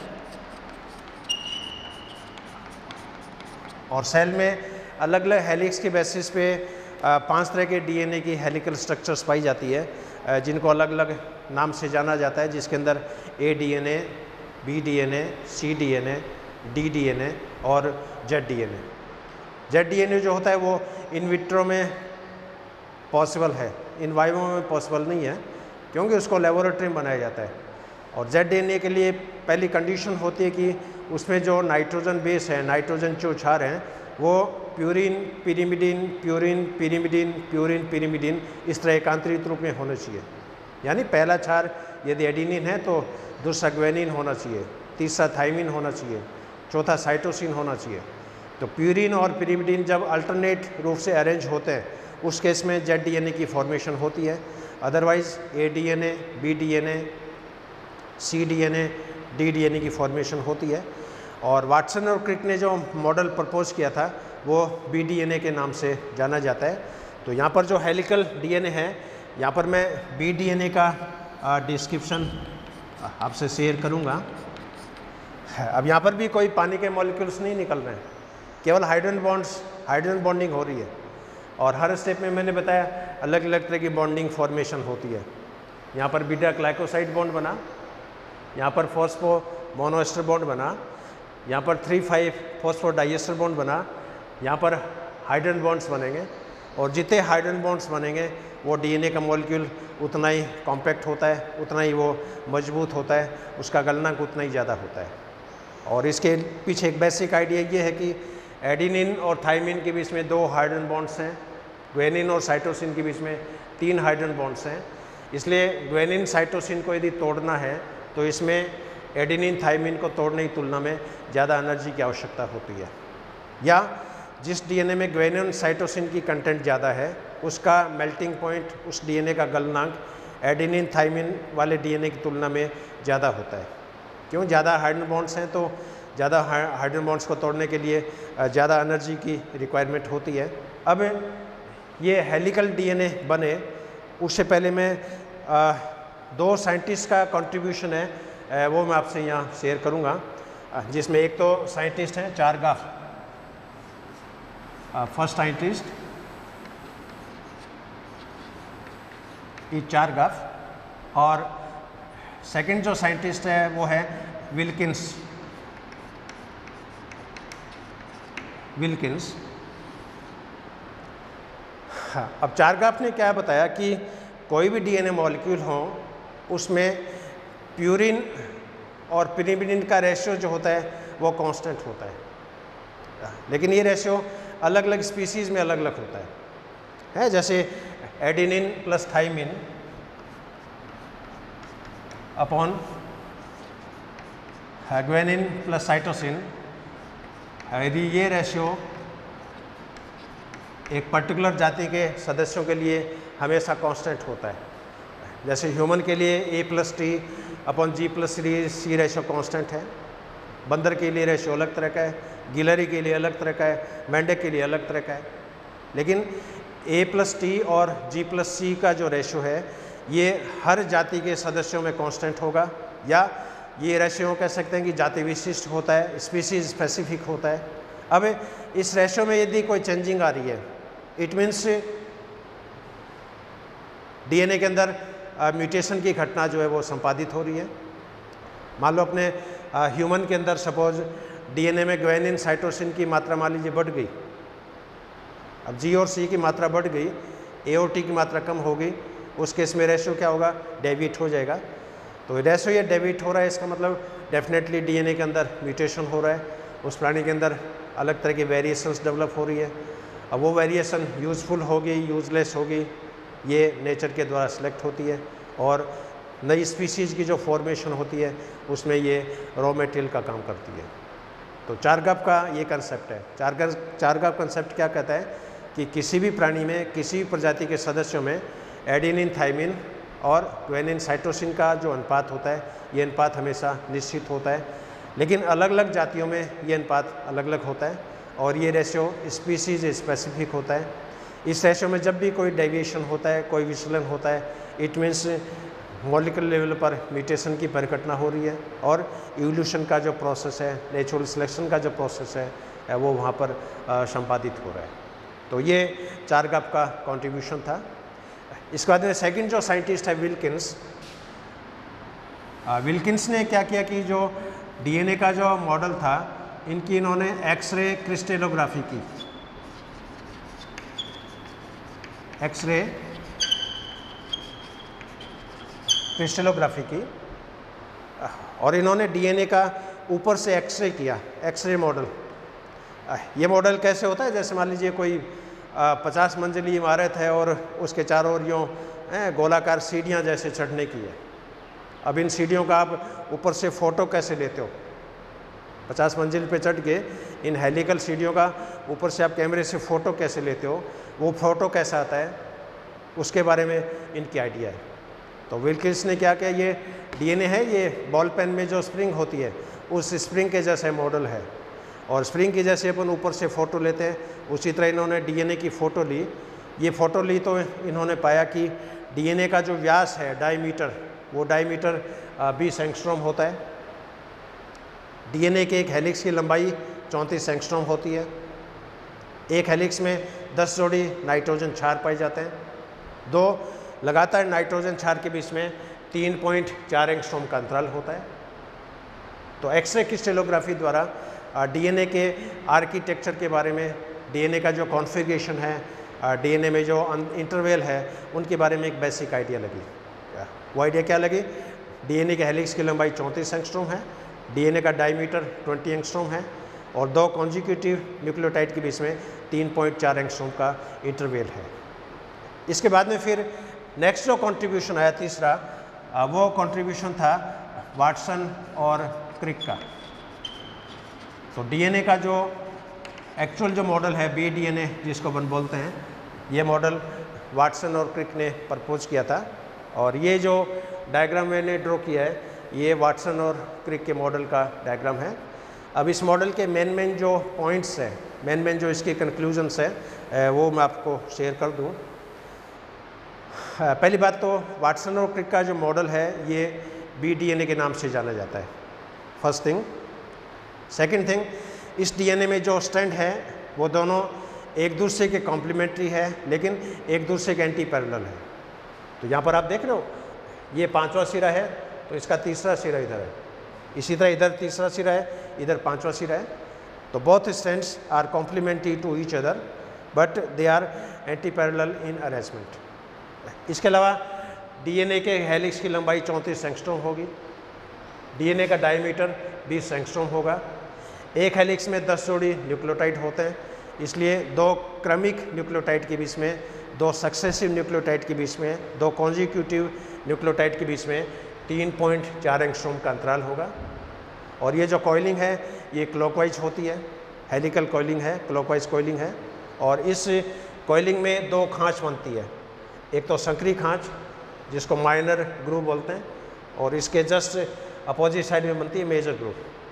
और सेल में अलग अलग हेलिक्स के बेसिस पे 5 तरह के डीएनए की हेलिकल स्ट्रक्चर्स पाई जाती है, जिनको अलग अलग नाम से जाना जाता है, जिसके अंदर A DNA, B DNA, C DNA, D DNA और जेड डीएनए। जेड डीएनए जो होता है वो इन विट्रो में पॉसिबल है, इन वाइवो में पॉसिबल नहीं है, क्योंकि उसको लेबोरेटरी में बनाया जाता है। और ZDNA के लिए पहली कंडीशन होती है कि उसमें जो नाइट्रोजन बेस है, नाइट्रोजन जो क्षार हैं, वो purine pyrimidine purine pyrimidine purine pyrimidine इस तरह एकांतरित रूप में होना चाहिए। यानी पहला क्षार यदि एडिनिन है तो दूसरा ग्वेनिन होना चाहिए, तीसरा थाइमिन होना चाहिए, चौथा साइटोसिन होना चाहिए। तो प्यूरिन और पिरिमिडिन जब अल्टरनेट रूप से अरेंज होते हैं उस केस में ZDNA की फॉर्मेशन होती है। Otherwise ADNA, BDNA, CDNA, DDNA की फॉर्मेशन होती है। और वाटसन और क्रिक ने जो मॉडल प्रपोज किया था वो BDNA के नाम से जाना जाता है। तो यहाँ पर जो हेलिकल DNA है, यहाँ पर मैं BDNA का डिस्क्रिप्शन आपसे शेयर करूँगा। अब यहाँ पर भी कोई पानी के मॉलिक्यूल्स नहीं निकल रहे हैं, केवल हाइड्रोजन बॉन्डिंग हो रही है। और हर स्टेप में मैंने बताया अलग अलग तरह की बॉन्डिंग फॉर्मेशन होती है। यहाँ पर बीटा ग्लाइकोसाइड बॉन्ड बना, यहाँ पर फॉस्फो मोनोएस्टर बॉन्ड बना, यहाँ पर 3,5 फॉस्फो डाइएस्टर बॉन्ड बना, यहाँ पर हाइड्रोजन बॉन्ड्स बनेंगे। और जितने हाइड्रोजन बॉन्ड्स बनेंगे वो DNA का मॉलिक्यूल उतना ही कॉम्पैक्ट होता है, उतना ही वो मजबूत होता है, उसका गलनांक उतना ही ज़्यादा होता है। और इसके पीछे एक बेसिक आइडिया ये है कि एडिनिन और थाइमिन के बीच में 2 हाइड्रोजन बॉन्ड्स हैं, ग्वेनिन और साइटोसिन के बीच में 3 हाइड्रोजन बॉन्ड्स हैं। इसलिए ग्वेनिन साइटोसिन को यदि तोड़ना है तो इसमें एडिनिन थाइमिन को तोड़ने की तुलना में ज़्यादा एनर्जी की आवश्यकता होती है। या जिस DNA में ग्वेनिन साइटोसिन की कंटेंट ज़्यादा है उसका मेल्टिंग पॉइंट, उस DNA का गलनांक एडिनिन थाइमिन वाले DNA की तुलना में ज़्यादा होता है। क्यों? ज़्यादा हाइड्रोजन बॉन्ड्स हैं तो ज़्यादा हाइड्रोजन बॉन्ड्स को तोड़ने के लिए ज़्यादा एनर्जी की रिक्वायरमेंट होती है। अब ये हेलिकल DNA बने उससे पहले मैं 2 साइंटिस्ट का कंट्रीब्यूशन है वो मैं आपसे यहाँ शेयर करूँगा, जिसमें एक तो साइंटिस्ट हैं चारगाफ, फर्स्ट साइंटिस्ट चारगाफ, और सेकंड जो साइंटिस्ट है वो है विल्किंस। हाँ, अब चारगाफ ने क्या बताया कि कोई भी DNA मॉलिक्यूल हो उसमें प्यूरिन और पिरिमिडिन का रेशियो जो होता है वो कांस्टेंट होता है, लेकिन ये रेशियो अलग अलग स्पीसीज़ में अलग अलग होता है। जैसे adenine plus thymine upon guanine plus cytosine, यदि ये रेशियो एक पर्टिकुलर जाति के सदस्यों के लिए हमेशा कांस्टेंट होता है। जैसे ह्यूमन के लिए A+T upon G+C ratio constant है, बंदर के लिए रेशियो अलग तरह का है, गिलहरी के लिए अलग तरह का है, मेंढक के लिए अलग तरह का है। लेकिन A+T और G+C का जो रेशियो है ये हर जाति के सदस्यों में कांस्टेंट होगा, या ये रेशियो कह सकते हैं कि जाति विशिष्ट होता है, स्पीसीज स्पेसिफिक होता है। अब इस रेशियो में यदि कोई चेंजिंग आ रही है, इट मीन्स DNA के अंदर म्यूटेशन की घटना जो है वो संपादित हो रही है। मान लो अपने ह्यूमन के अंदर सपोज DNA में ग्वेनिन साइटोसिन की मात्रा मान लीजिए बढ़ गई, अब G और C की मात्रा बढ़ गई, A और T की मात्रा कम हो गई, उस केस में रेशियो क्या होगा? डेविएट हो जाएगा। तो रेशियो ये डेविएट हो रहा है, इसका मतलब डेफिनेटली DNA के अंदर म्यूटेशन हो रहा है, उस प्राणी के अंदर अलग तरह की वेरिएशंस डेवलप हो रही है। अब वो वेरिएशन यूज़फुल होगी, यूज़लेस होगी, ये नेचर के द्वारा सेलेक्ट होती है, और नई स्पीसीज़ की जो फॉर्मेशन होती है उसमें ये रॉ मटेरियल का काम करती है। तो चारगाफ का ये कंसेप्ट है। चारगाफ कंसेप्ट क्या कहता है कि किसी भी प्राणी में, किसी भी प्रजाति के सदस्यों में एडिनिन थाइमिन और ग्वेनिन साइटोसिन का जो अनुपात होता है ये अनुपात हमेशा निश्चित होता है, लेकिन अलग अलग जातियों में ये अनुपात अलग अलग होता है, और ये रेशियो स्पीसीज स्पेसिफिक होता है। इस रेशियो में जब भी कोई डेविएशन होता है, कोई विचलन होता है, इट मीन्स मॉलिक्यूलर लेवल पर म्यूटेशन की परिघटना हो रही है, और इवोल्यूशन का जो प्रोसेस है, नेचुरल सिलेक्शन का जो प्रोसेस है वो वहाँ पर संपादित हो रहा है। तो ये चारगाफ का कंट्रीब्यूशन था। इसके बाद में सेकंड जो साइंटिस्ट है विल्किंस ने क्या किया कि जो DNA का जो मॉडल था इनकी इन्होंने एक्सरे क्रिस्टलोग्राफी की, और इन्होंने डीएनए का ऊपर से एक्सरे किया, एक्सरे मॉडल। ये मॉडल कैसे होता है, जैसे मान लीजिए कोई 50 मंजिली इमारत है और उसके चारों ओर यूँ गोलाकार सीढ़ियाँ जैसे चढ़ने की है। अब इन सीढ़ियों का आप ऊपर से फ़ोटो कैसे लेते हो? 50 मंजिल पे चढ़ के इन हेलिकल सीढ़ियों का ऊपर से आप कैमरे से फ़ोटो कैसे लेते हो, वो फ़ोटो कैसा आता है, उसके बारे में इनकी आइडिया है। तो विल्किंस ने क्या किया, ये डीएनए है, ये बॉल पेन में जो स्प्रिंग होती है उस स्प्रिंग के जैसा मॉडल है, और स्प्रिंग की जैसे अपन ऊपर से फ़ोटो लेते हैं उसी तरह इन्होंने डीएनए की फ़ोटो ली। ये फ़ोटो ली तो इन्होंने पाया कि डीएनए का जो व्यास है, डायमीटर, वो डायमीटर 20 एंगस्ट्रॉम होता है। डीएनए के एक हेलिक्स की लंबाई 34 एंगस्ट्रॉम होती है। एक हेलिक्स में 10 जोड़ी नाइट्रोजन क्षार पाए जाते हैं। दो लगातार नाइट्रोजन क्षार के बीच में 3.4 एंगस्ट्रॉम का अंतराल होता है। तो एक्सरे क्रिस्टलोग्राफी द्वारा डीएनए के आर्किटेक्चर के बारे में, डीएनए का जो कॉन्फ़िगरेशन है, डीएनए में जो इंटरवल है, उनके बारे में एक बेसिक आइडिया लगी। वो आइडिया क्या लगी? डीएनए के हेलिक्स की लंबाई 34 एंगस्ट्रॉम है, डीएनए का डायमीटर 20 एंगस्ट्रॉम है, और दो कॉन्जिक्यूटिव न्यूक्लियोटाइड के बीच में 3.4 एंगस्ट्रॉम का इंटरवल है। इसके बाद में फिर नेक्स्ट जो कंट्रीब्यूशन आया तीसरा, वो कंट्रीब्यूशन था वाटसन और क्रिक का। तो डीएनए का जो एक्चुअल जो मॉडल है, बी डीएनए जिसको अपन बोलते हैं, ये मॉडल वाटसन और क्रिक ने प्रपोज किया था। और ये जो डायग्राम मैंने ड्रॉ किया है, ये वाटसन और क्रिक के मॉडल का डायग्राम है। अब इस मॉडल के मेन जो पॉइंट्स हैं, मेन जो इसके कंक्लूजन्स हैं, वो मैं आपको शेयर कर दूँ। पहली बात तो वाटसन और क्रिक का जो मॉडल है, ये बी डीएनए के नाम से जाना जाता है, फर्स्ट थिंग। सेकंड थिंग, इस डीएनए में जो स्ट्रैंड है वो दोनों एक दूसरे के कॉम्प्लीमेंट्री है, लेकिन एक दूसरे के एंटी पैरेलल है। तो यहाँ पर आप देख रहे हो, ये 5वां सिरा है तो इसका तीसरा सिरा इधर है, इसी तरह इधर तीसरा सिरा है, इधर 5वां सिरा है। तो both strands are complementary to each other but they are anti parallel in arrangement. इसके अलावा डीएनए के हेलिक्स की लंबाई 34 एंगस्ट्रॉम होगी, डीएनए का डायमीटर 20 एंगस्ट्रॉम होगा। एक हेलिक्स में 10 जोड़ी न्यूक्लियोटाइड होते हैं, इसलिए दो क्रमिक न्यूक्लियोटाइड के बीच में, दो सक्सेसिव न्यूक्लियोटाइड के बीच में, दो कॉन्जिक्यूटिव न्यूक्लियोटाइड के बीच में 3.4 एंगस्ट्रॉम का अंतराल होगा। और ये जो कॉइलिंग है ये क्लॉकवाइज होती है, हेलिकल कॉइलिंग है, क्लॉकवाइज कॉइलिंग है। और इस कॉइलिंग में दो खांच बनती है, एक तो संकरी खांच जिसको माइनर ग्रूव बोलते हैं, और इसके जस्ट अपोजिट साइड में बनती है मेजर ग्रूव।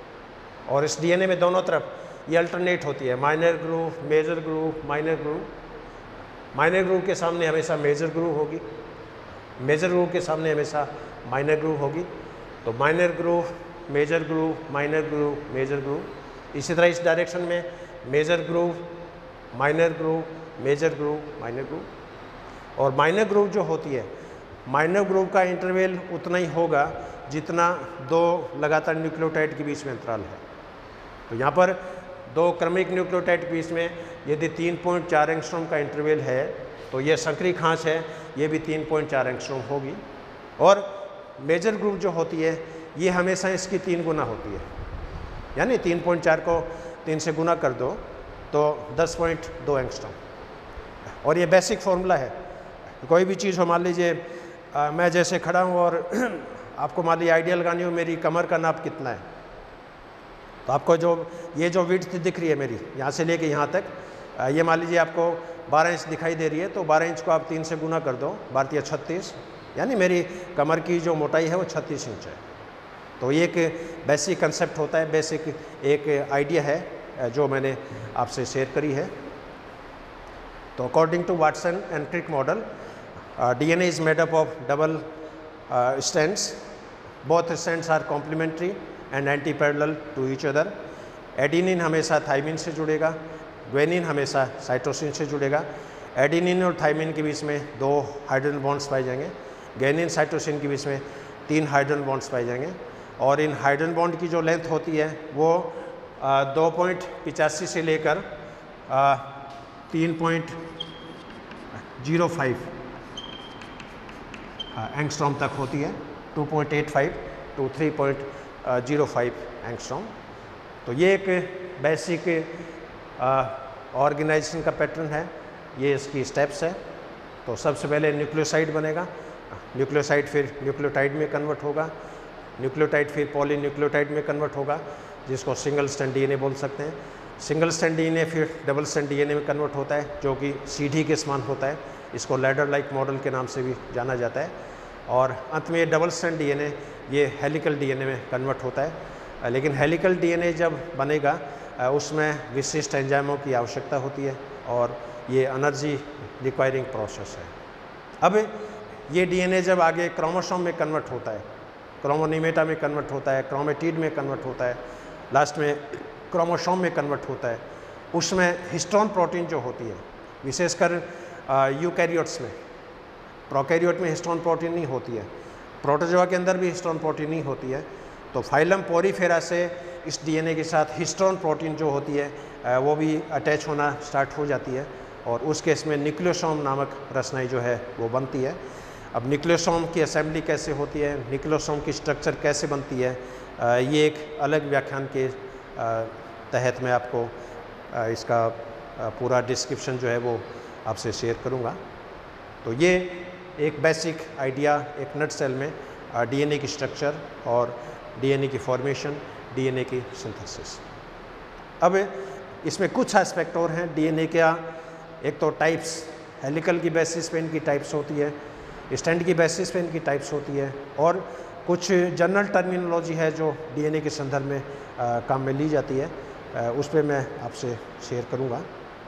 और इस डीएनए में दोनों तरफ ये अल्टरनेट होती है, minor groove, major groove, minor groove. Minor groove के सामने हमेशा मेजर ग्रूव होगी, मेजर ग्रूव के सामने हमेशा माइनर ग्रूव होगी। तो minor groove, major groove, minor groove, major groove. इसी तरह इस डायरेक्शन में major groove, minor groove, major groove, minor groove. और माइनर ग्रूव जो होती है, माइनर ग्रूव का इंटरवल उतना ही होगा जितना दो लगातार न्यूक्लियोटाइड के बीच में अंतराल है। तो यहाँ पर दो क्रमिक न्यूक्लियोटाइड के बीच में यदि 3.4 एंगस्ट्रॉम का इंटरवल है तो ये संकरी खांच है, ये भी 3.4 एंगस्ट्रॉम होगी। और मेजर ग्रूव जो होती है ये हमेशा इसकी 3 गुना होती है, यानी 3.4 को 3 से गुना कर दो तो 10.2 एंगस्ट्रॉम। और ये बेसिक फॉर्मूला है। कोई भी चीज़ हो, मान लीजिए मैं जैसे खड़ा हूँ और आपको मान लीजिए आइडिया लगानी हो मेरी कमर का नाप कितना है, तो आपको जो ये जो विड्थ दिख रही है मेरी यहाँ से लेके यहाँ तक, ये मान लीजिए आपको 12 इंच दिखाई दे रही है, तो 12 इंच को आप 3 से गुना कर दो, 12 या 36, यानी मेरी कमर की जो मोटाई है वो 36 इंच है। तो ये एक बेसिक कंसेप्ट होता है, बेसिक एक आइडिया है जो मैंने आपसे शेयर करी है। तो according to Watson and Crick model, DNA is made up of double strands. Both strands are complementary and anti-parallel to each other. Adenine हमेशा थाइमिन से जुड़ेगा, ग्वेनिन हमेशा साइटोसिन से जुड़ेगा। एडिनिन और थाइमिन के बीच में 2 हाइड्रोजन बॉन्ड्स पाए जाएंगे, ग्वेनिन साइटोसिन के बीच में 3 हाइड्रोजन बॉन्ड्स पाए जाएंगे। और इन हाइड्रोजन बॉन्ड की जो लेंथ होती है वो 2.85 से लेकर 3.05 एंगस्ट्रॉम तक होती है, 2.85 टू 3.05 एंगस्ट्रॉम। तो ये एक बेसिक ऑर्गेनाइजेशन का पैटर्न है, ये इसकी स्टेप्स है। तो सबसे पहले न्यूक्लियोसाइड बनेगा, न्यूक्लियोसाइड फिर न्यूक्लियोटाइड में कन्वर्ट होगा, न्यूक्लियोटाइड फिर पॉलीन्यूक्लियोटाइड में कन्वर्ट होगा, जिसको सिंगल स्ट्रैंड डीएनए बोल सकते हैं। सिंगल स्ट्रैंड डीएनए फिर डबल स्ट्रैंड डीएनए में कन्वर्ट होता है, जो कि सीढ़ी के समान होता है। इसको लैडर लाइक मॉडल के नाम से भी जाना जाता है। और अंत में डबल स्ट्रैंड डीएनए ये हेलिकल डीएनए में कन्वर्ट होता है। लेकिन हेलिकल डीएनए जब बनेगा उसमें विशिष्ट एंजाइमों की आवश्यकता होती है और ये एनर्जी रिक्वायरिंग प्रोसेस है। अब ये डीएनए जब आगे क्रोमोसोम में कन्वर्ट होता है, क्रोमोनीमेटा में कन्वर्ट होता है, क्रोमेटिड में कन्वर्ट होता है, लास्ट में क्रोमोसोम में कन्वर्ट होता है, उसमें हिस्टोन प्रोटीन जो होती है, विशेषकर यूकैरियोट्स में, प्रोकैरियोट में हिस्टोन प्रोटीन नहीं होती है, प्रोटोजोआ के अंदर भी हिस्टोन प्रोटीन नहीं होती है। तो फाइलम पोरीफेरा से इस डीएनए के साथ हिस्टोन प्रोटीन जो होती है वो भी अटैच होना स्टार्ट हो जाती है और उस केस में न्यूक्लियोसोम नामक रचनाएं जो है वो बनती है। अब न्यूक्लियोसोम की असेंबली कैसे होती है, न्यूक्लियोसोम की स्ट्रक्चर कैसे बनती है, ये एक अलग व्याख्यान के तहत मैं आपको इसका पूरा डिस्क्रिप्शन जो है वो आपसे शेयर करूँगा। तो ये एक बेसिक आइडिया एक नटसेल में डीएनए की स्ट्रक्चर और डीएनए की फॉर्मेशन, डीएनए की सिंथेसिस। अब इसमें कुछ एस्पेक्ट और हैं डीएनए का। एक तो टाइप्स, हेलिकल की बेसिस पे इनकी टाइप्स होती है, स्टैंड की बेसिस पे इनकी टाइप्स होती है, और कुछ जनरल टर्मिनोलॉजी है जो डीएनए के संदर्भ में काम में ली जाती है, उस पर मैं आपसे शेयर करूँगा।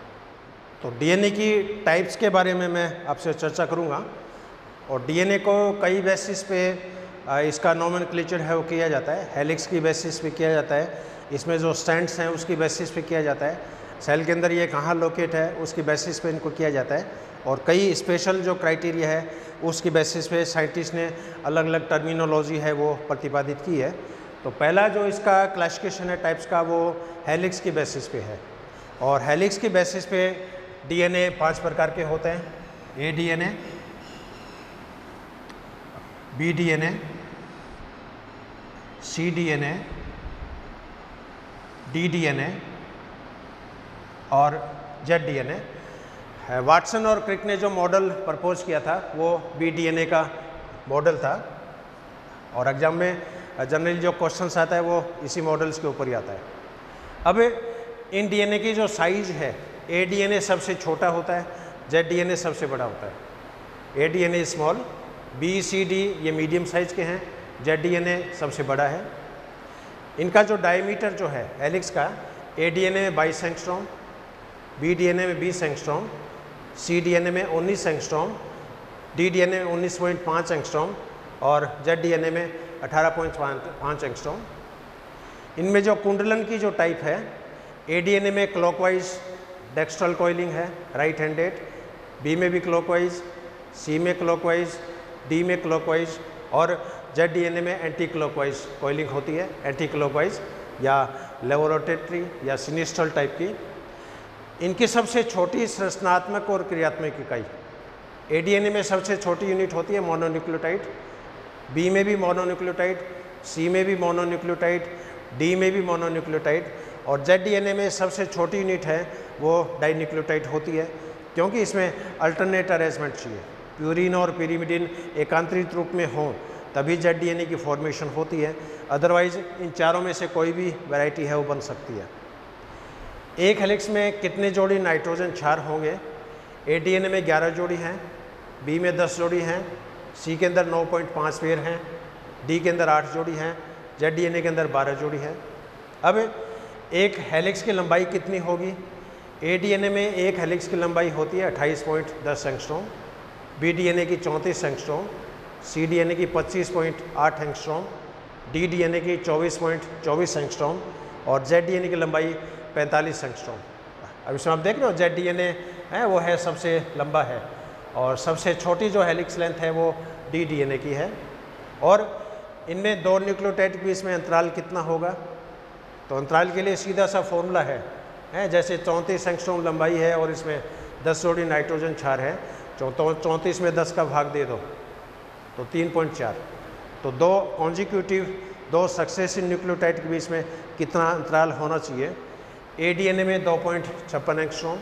तो डीएनए की टाइप्स के बारे में मैं आपसे चर्चा करूँगा। और डीएनए को कई बेसिस पे इसका नोमेनक्लेचर है वो किया जाता है। हेलिक्स की बेसिस पे किया जाता है, इसमें जो स्ट्रैंड्स हैं उसकी बेसिस पे किया जाता है, सेल के अंदर ये कहाँ लोकेट है उसकी बेसिस पे इनको किया जाता है, और कई स्पेशल जो क्राइटेरिया है उसकी बेसिस पे साइंटिस्ट ने अलग अलग टर्मिनोलॉजी है वो प्रतिपादित की है। तो पहला जो इसका क्लासिफिकेशन है टाइप्स का वो हेलिक्स की बेसिस पे है। और हेलिक्स की बेसिस पे डीएनए 5 प्रकार के होते हैं, A DNA, B DNA, C DNA, D DNA और जेड डीएनए। वाटसन और क्रिक ने जो मॉडल प्रपोज किया था वो बी डीएनए का मॉडल था, और एग्जाम में जनरली जो क्वेश्चंस आता है वो इसी मॉडल्स के ऊपर ही आता है। अब इन डीएनए की जो साइज है, ए डीएनए सबसे छोटा होता है, जेड डीएनए सबसे बड़ा होता है। A DNA small, B C D ये मीडियम साइज के हैं, जेड डीएनए सबसे बड़ा है। इनका जो डायमीटर जो है हेलिक्स का, ए डीएनए में 22 एंगस्ट्रॉम, बी डीएनए में 20 एंगस्ट्रॉम, सी डीएनए में 19 एंगस्ट्रॉम, डी डीएनए में 19.5 एंगस्ट्रॉम और जेड डीएनए में 18.5 एंगस्ट्रॉम। इनमें जो कुंडलन की जो टाइप है, ए डीएनए में क्लॉकवाइज डेक्स्ट्रल कॉइलिंग है, राइट हैंडेड, बी में भी क्लॉकवाइज, सी में क्लॉकवाइज, डी में क्लॉकवाइज और जेड डीएनए में एंटी क्लॉकवाइज कॉइलिंग होती है, एंटी क्लॉकवाइज या लेबोरेटरी या सिनिस्ट्रल टाइप की। इनकी सबसे छोटी संरचनात्मक और क्रियात्मक इकाई ए डीएनए में सबसे छोटी यूनिट होती है मोनोन्यूक्लियोटाइड, बी में भी मोनोन्यूक्लियोटाइड, सी में भी मोनोन्यूक्लियोटाइड, डी में भी मोनोन्यूक्लियोटाइड, और जेड डीएनए में सबसे छोटी यूनिट है वो डाइन्यूक्लियोटाइड होती है, क्योंकि इसमें अल्टरनेट अरेंजमेंट चाहिए। प्यूरिन और पिरिमिडिन एकांतरित रूप में हों तभी जेड डीएनए की फॉर्मेशन होती है, अदरवाइज इन चारों में से कोई भी वैरायटी है वो बन सकती है। एक हेलिक्स में कितने जोड़ी नाइट्रोजन क्षार होंगे? ए डीएनए में 11 जोड़ी हैं, बी में 10 जोड़ी हैं, सी के अंदर 9.5 पेयर हैं, डी के अंदर 8 जोड़ी हैं, जेड डीएनए के अंदर 12 जोड़ी है। अब एक हेलिक्स की लंबाई कितनी होगी? ए डीएनए में एक हेलिक्स की लंबाई होती है 28.10 एंगस्ट्रॉम, बी डीएनए की 34 एंगस्ट्रॉम, सी डीएनए की 25.8 एंगस्ट्रॉम, डी डीएनए की 24.24 एंगस्ट्रॉम और जेड डीएनए की लंबाई 45 एंगस्ट्रॉम। अब इसमें आप देख रहे हो जेड डीएनए है वो है सबसे लंबा है, और सबसे छोटी जो हेलिक्स लेंथ है वो डी डीएनए की है। और इनमें 2 न्यूक्लियोटाइड के बीच में अंतराल कितना होगा? तो अंतराल के लिए सीधा सा फॉर्मूला है, जैसे 34 एंगस्ट्रॉम लंबाई है और इसमें 10 जोड़ी नाइट्रोजन क्षार है, 34 में 10 का भाग दे दो तो 3.4, तो तो दो कॉन्जिक्यूटिव, दो सक्सेसिव न्यूक्लियोटाइड के बीच में कितना अंतराल होना चाहिए? ए डीएनए में 2.56 एंगस्ट्रॉम,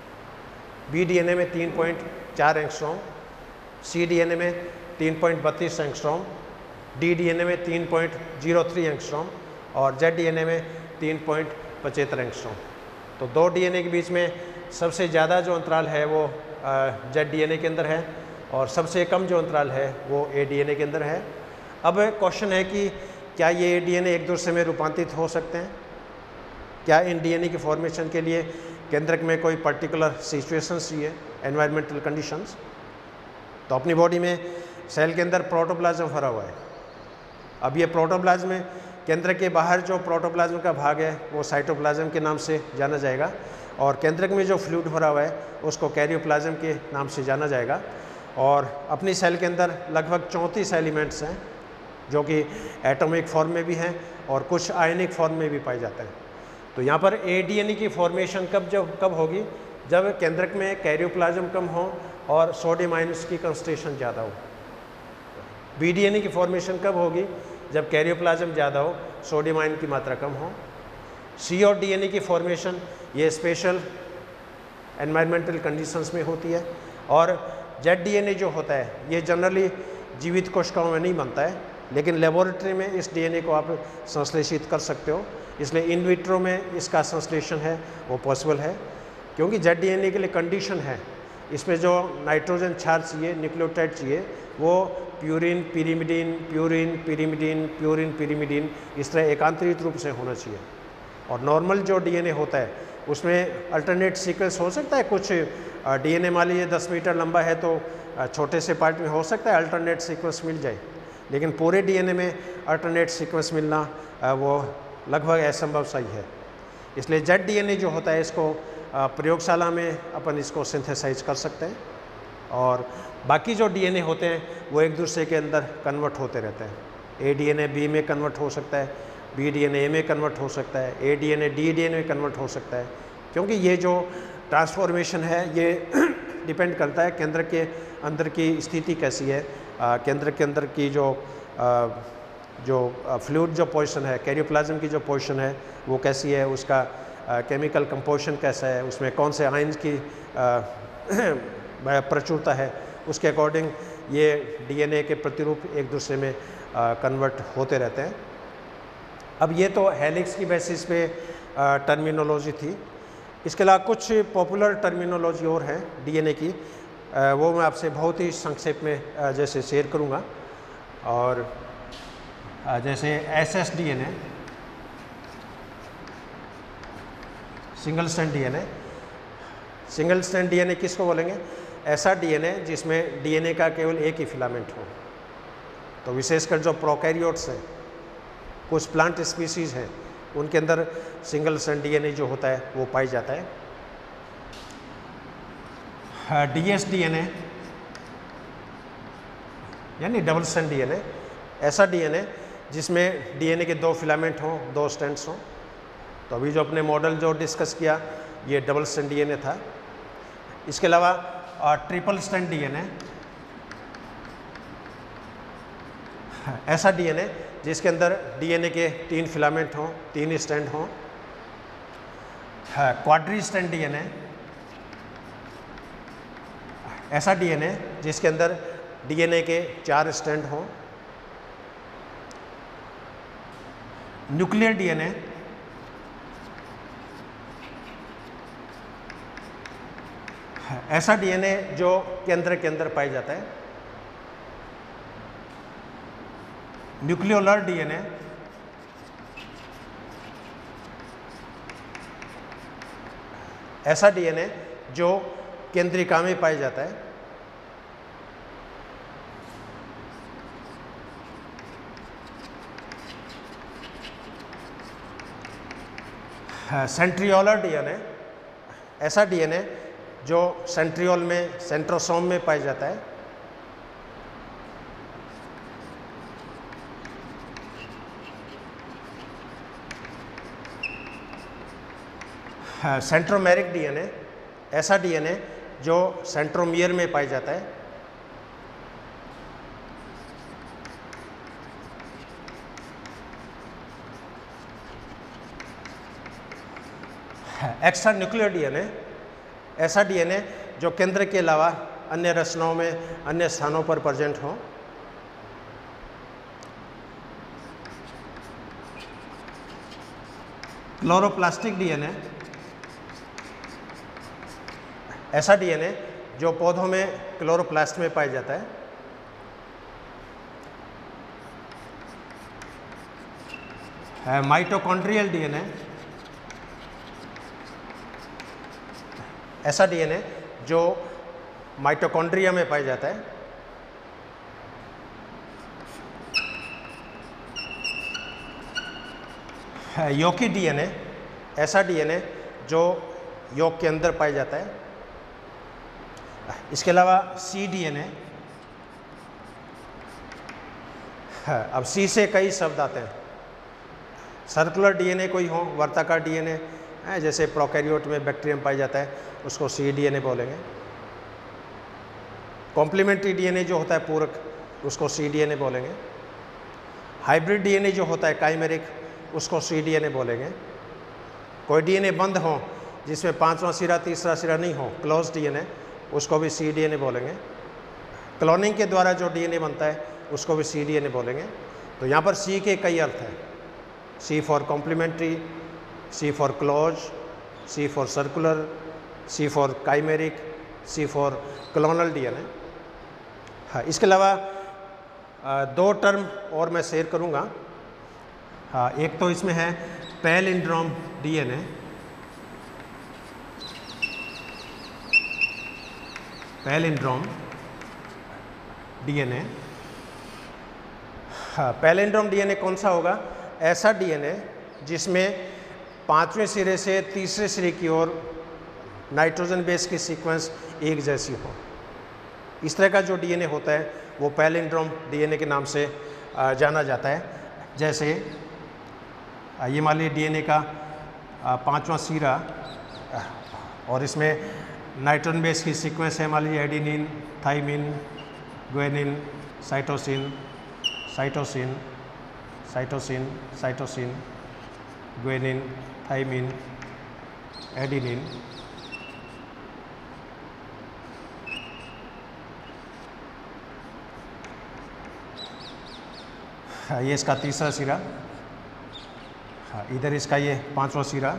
बी डीएनए में 3.4 एंगस्ट्रॉम, सी डीएनए में 3.32 एंगस्ट्रॉम, डी डीएनए में 3.03 एंगस्ट्रॉम और जेड डीएनए में 3.75 एंगस्ट्रॉम। तो दो डीएनए के बीच में सबसे ज़्यादा जो अंतराल है वो जेड डीएनए के अंदर है और सबसे कम जो अंतराल है वो ए डीएनए के अंदर है। अब क्वेश्चन है कि क्या ये डीएनए एक दूसरे में रूपांतरित हो सकते हैं? क्या इन डीएनए की फॉर्मेशन के लिए केंद्रक में कोई पर्टिकुलर सिचुएशंस चाहिए, एनवायरमेंटल कंडीशंस? तो अपनी बॉडी में सेल के अंदर प्रोटोप्लाज्म भरा हुआ है। अब ये प्रोटोप्लाज्म में केंद्रक के बाहर जो प्रोटोप्लाज्म का भाग है वो साइटोप्लाज्म के नाम से जाना जाएगा और केंद्रक में जो फ्लूइड भरा हुआ है उसको कैरियोप्लाज्म के नाम से जाना जाएगा। और अपनी सेल के अंदर लगभग 34 एलिमेंट्स हैं जो कि एटॉमिक फॉर्म में भी हैं और कुछ आयनिक फॉर्म में भी पाए जाते हैं। तो यहाँ पर ए डीएनए की फॉर्मेशन कब होगी? जब केंद्रक में कैरियोप्लाज्म कम हो और सोडियम आयन्स की कंसंट्रेशन ज़्यादा हो। बी डीएनए की फॉर्मेशन कब होगी? जब कैरियोप्लाज्म ज़्यादा हो, सोडियम आयन की मात्रा कम हो। सी और डीएनए की फॉर्मेशन ये स्पेशल एनवायरमेंटल कंडीशंस में होती है। और जेड डीएनए जो होता है ये जनरली जीवित कोशिकाओं में नहीं बनता है, लेकिन लेबोरेटरी में इस डीएनए को आप संश्लेषित कर सकते हो, इसलिए इन विट्रो में इसका संश्लेषण है वो पॉसिबल है। क्योंकि जेड डीएनए के लिए कंडीशन है, इसमें जो नाइट्रोजन क्षार चाहिए, न्यूक्लियोटाइड चाहिए, वो purine pyrimidine, purine pyrimidine, purine pyrimidine इस तरह एकांतरित रूप से होना चाहिए। और नॉर्मल जो डीएनए होता है उसमें अल्टरनेट सीक्वेंस हो सकता है। कुछ डीएनए मान लीजिए 10 मीटर लंबा है तो छोटे से पार्ट में हो सकता है अल्टरनेट सीक्वेंस मिल जाए, लेकिन पूरे डीएनए में अल्टरनेट सीक्वेंस मिलना वो लगभग असंभव सा ही है। इसलिए जेड डीएनए जो होता है इसको प्रयोगशाला में अपन इसको सिंथेसाइज कर सकते हैं और बाकी जो डीएनए होते हैं वो एक दूसरे के अंदर कन्वर्ट होते रहते हैं। ए डीएनए बी में कन्वर्ट हो सकता है, बी डीएनए ए में कन्वर्ट हो सकता है, ए डीएनए डी डीएनए में कन्वर्ट हो सकता है। क्योंकि ये जो ट्रांसफॉर्मेशन है ये डिपेंड करता है केंद्र के अंदर की स्थिति कैसी है, केंद्र के अंदर की जो फ्लूइड जो पोजीशन है, कैरियोप्लाज्म की जो पोजीशन है वो कैसी है, उसका केमिकल कंपोजिशन कैसा है, उसमें कौन से आयन्स की प्रचुरता है, उसके अकॉर्डिंग ये डीएनए के प्रतिरूप एक दूसरे में कन्वर्ट होते रहते हैं। अब ये तो हेलिक्स की बेसिस पे टर्मिनोलॉजी थी। इसके अलावा कुछ पॉपुलर टर्मिनोलॉजी और है डीएनए की, वो मैं आपसे बहुत ही संक्षेप में जैसे शेयर करूँगा। और जैसे SS DNA, single strand DNA. Single strand DNA किसको बोलेंगे? ऐसा डीएनए जिसमें डीएनए का केवल एक ही फिलामेंट हो। तो विशेषकर जो प्रोकैरियोट्स हैं, कुछ प्लांट स्पीसीज हैं, उनके अंदर सिंगल स्ट्रैंड डीएनए जो होता है वो पाई जाता है। डीएस डीएनए यानी डबल स्ट्रैंड डीएनए, ऐसा डीएनए जिसमें डीएनए के दो फिलामेंट हों, दो स्ट्रैंड्स हों। तो अभी जो अपने मॉडल जो डिस्कस किया ये डबल स्ट्रैंड डीएनए था। इसके अलावा ट्रिपल स्ट्रैंड डीएनए, ऐसा डीएनए जिसके अंदर डीएनए के 3 फिलामेंट हों, 3 स्ट्रैंड हों। क्वाड्री स्ट्रैंड डीएनए, ऐसा डीएनए जिसके अंदर डीएनए के 4 स्ट्रैंड हों। न्यूक्लियर डीएनए, ऐसा डीएनए जो केंद्र के अंदर पाया जाता है। न्यूक्लियोलर डीएनए, ऐसा डीएनए जो केंद्रिका में पाया जाता है। सेंट्रियोलर डीएनए, ऐसा डीएनए जो सेंट्रियोल में, सेंट्रोसोम में पाया जाता है। सेंट्रोमेरिक डीएनए, ऐसा डीएनए जो सेंट्रोमियर में पाया जाता है। एक्स्ट्रा न्यूक्लियर डीएनए, ऐसा डीएनए जो केंद्र के अलावा अन्य रचनाओं में अन्य स्थानों पर प्रेजेंट हो। क्लोरोप्लास्टिक डीएनए, ऐसा डीएनए जो पौधों में क्लोरोप्लास्ट में पाया जाता है। माइटोकॉन्ड्रियल डीएनए, ऐसा डीएनए जो माइटोकॉन्ड्रिया में पाया जाता है। यौगिक डीएनए, ऐसा डीएनए जो यौगिक के अंदर पाया जाता है। इसके अलावा सी डीएनए, अब सी से कई शब्द आते हैं। सर्कुलर डीएनए कोई हो, वर्ताकार डीएनए जैसे प्रोकैरियोट में बैक्टीरियम पाया जाता है, उसको सी डीएनए बोलेंगे। कॉम्प्लीमेंट्री डीएनए जो होता है पूरक, उसको सी डीएनए बोलेंगे। हाइब्रिड डीएनए जो होता है काइमेरिक, उसको सी डीएनए बोलेंगे। कोई डीएनए बंद हो जिसमें पांचवा सिरा तीसरा सिरा नहीं हो, क्लोज डीएनए, उसको भी सी डीएनए बोलेंगे। क्लोनिंग के द्वारा जो डीएनए बनता है उसको भी सी डीएनए बोलेंगे। तो यहाँ पर सी के कई अर्थ हैं। C for complementary, C for close, C for circular, C for chimeric, C for clonal DNA. हाँ, इसके अलावा दो टर्म और मैं शेयर करूँगा। हाँ, एक तो इसमें है पैलिंड्रोम डीएनए, पैलिंड्रोम डीएनए। हाँ, पैलिंड्रोम डीएनए कौन सा होगा? ऐसा डीएनए जिसमें पांचवें सिरे से तीसरे सिरे की ओर नाइट्रोजन बेस की सीक्वेंस एक जैसी हो। इस तरह का जो डीएनए होता है वो पैलिंड्रोम डीएनए के नाम से जाना जाता है। जैसे ये मान लीजिए डीएनए का पांचवा सिरा और इसमें नाइट्रोजन बेस की सीक्वेंस है, मान लीजिए adenine, thymine, guanine, cytosine, cytosine, cytosine, cytosine, guanine, thymine, adenine. ये इसका तीसरा सिरा, हाँ, इधर इसका ये पांचवा सिरा।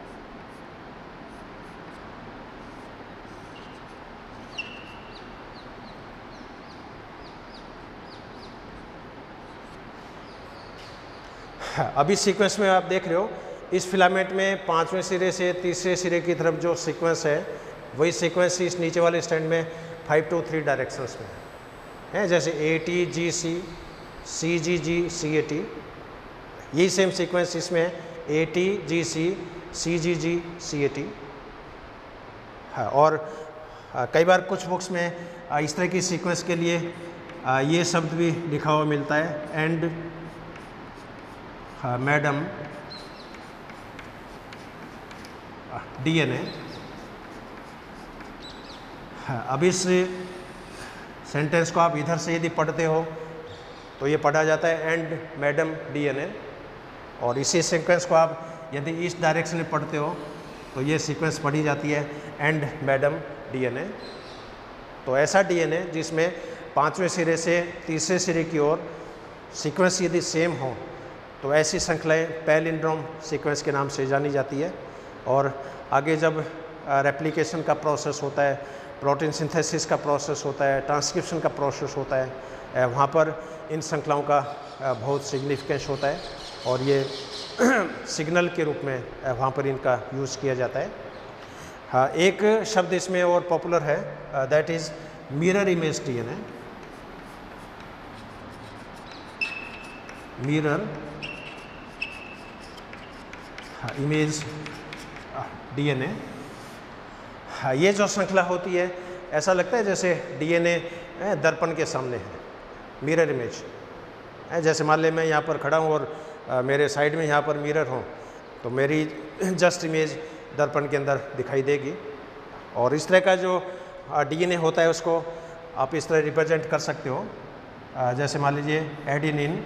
अभी सीक्वेंस में आप देख रहे हो, इस फिलामेंट में पांचवें सिरे से तीसरे सिरे की तरफ जो सीक्वेंस है वही सीक्वेंस इस नीचे वाले स्टैंड में 5 to 3 डायरेक्शंस में है। जैसे AT, GC, CGG, CAT, यही सेम सीक्वेंस इसमें AT, GC, CGG, CAT। हाँ, और कई बार कुछ बुक्स में इस तरह की सीक्वेंस के लिए ये शब्द भी लिखा हुआ मिलता है, एंड मैडम डीएनए। अब इस सेंटेंस को आप इधर से यदि पढ़ते हो तो ये पढ़ा जाता है एंड मैडम डीएनए, और इसी सीक्वेंस को आप यदि इस डायरेक्शन में पढ़ते हो तो ये सीक्वेंस पढ़ी जाती है एंड मैडम डीएनए। तो ऐसा डीएनए जिसमें पांचवें सिरे से तीसरे सिरे की ओर सीक्वेंस यदि सेम हो तो ऐसी श्रृंखलाएँ पैलिंड्रोम सीक्वेंस के नाम से जानी जाती है। और आगे जब रेप्लिकेशन का प्रोसेस होता है, प्रोटीन सिंथेसिस का प्रोसेस होता है, ट्रांसक्रिप्शन का प्रोसेस होता है, वहाँ पर इन श्रृंखलाओं का बहुत सिग्निफिकेंस होता है और ये सिग्नल के रूप में वहाँ पर इनका यूज़ किया जाता है। हाँ, एक शब्द इसमें और पॉपुलर है, that is mirror image DNA. Mirror image DNA. ये जो श्रृंखला होती है ऐसा लगता है जैसे डीएनए दर्पण के सामने है, मिरर इमेज। जैसे मान ले मैं यहाँ पर खड़ा हूँ और मेरे साइड में यहाँ पर मिरर हो तो मेरी जस्ट इमेज दर्पण के अंदर दिखाई देगी। और इस तरह का जो डीएनए होता है उसको आप इस तरह रिप्रेजेंट कर सकते हो। जैसे मान लीजिए adenine,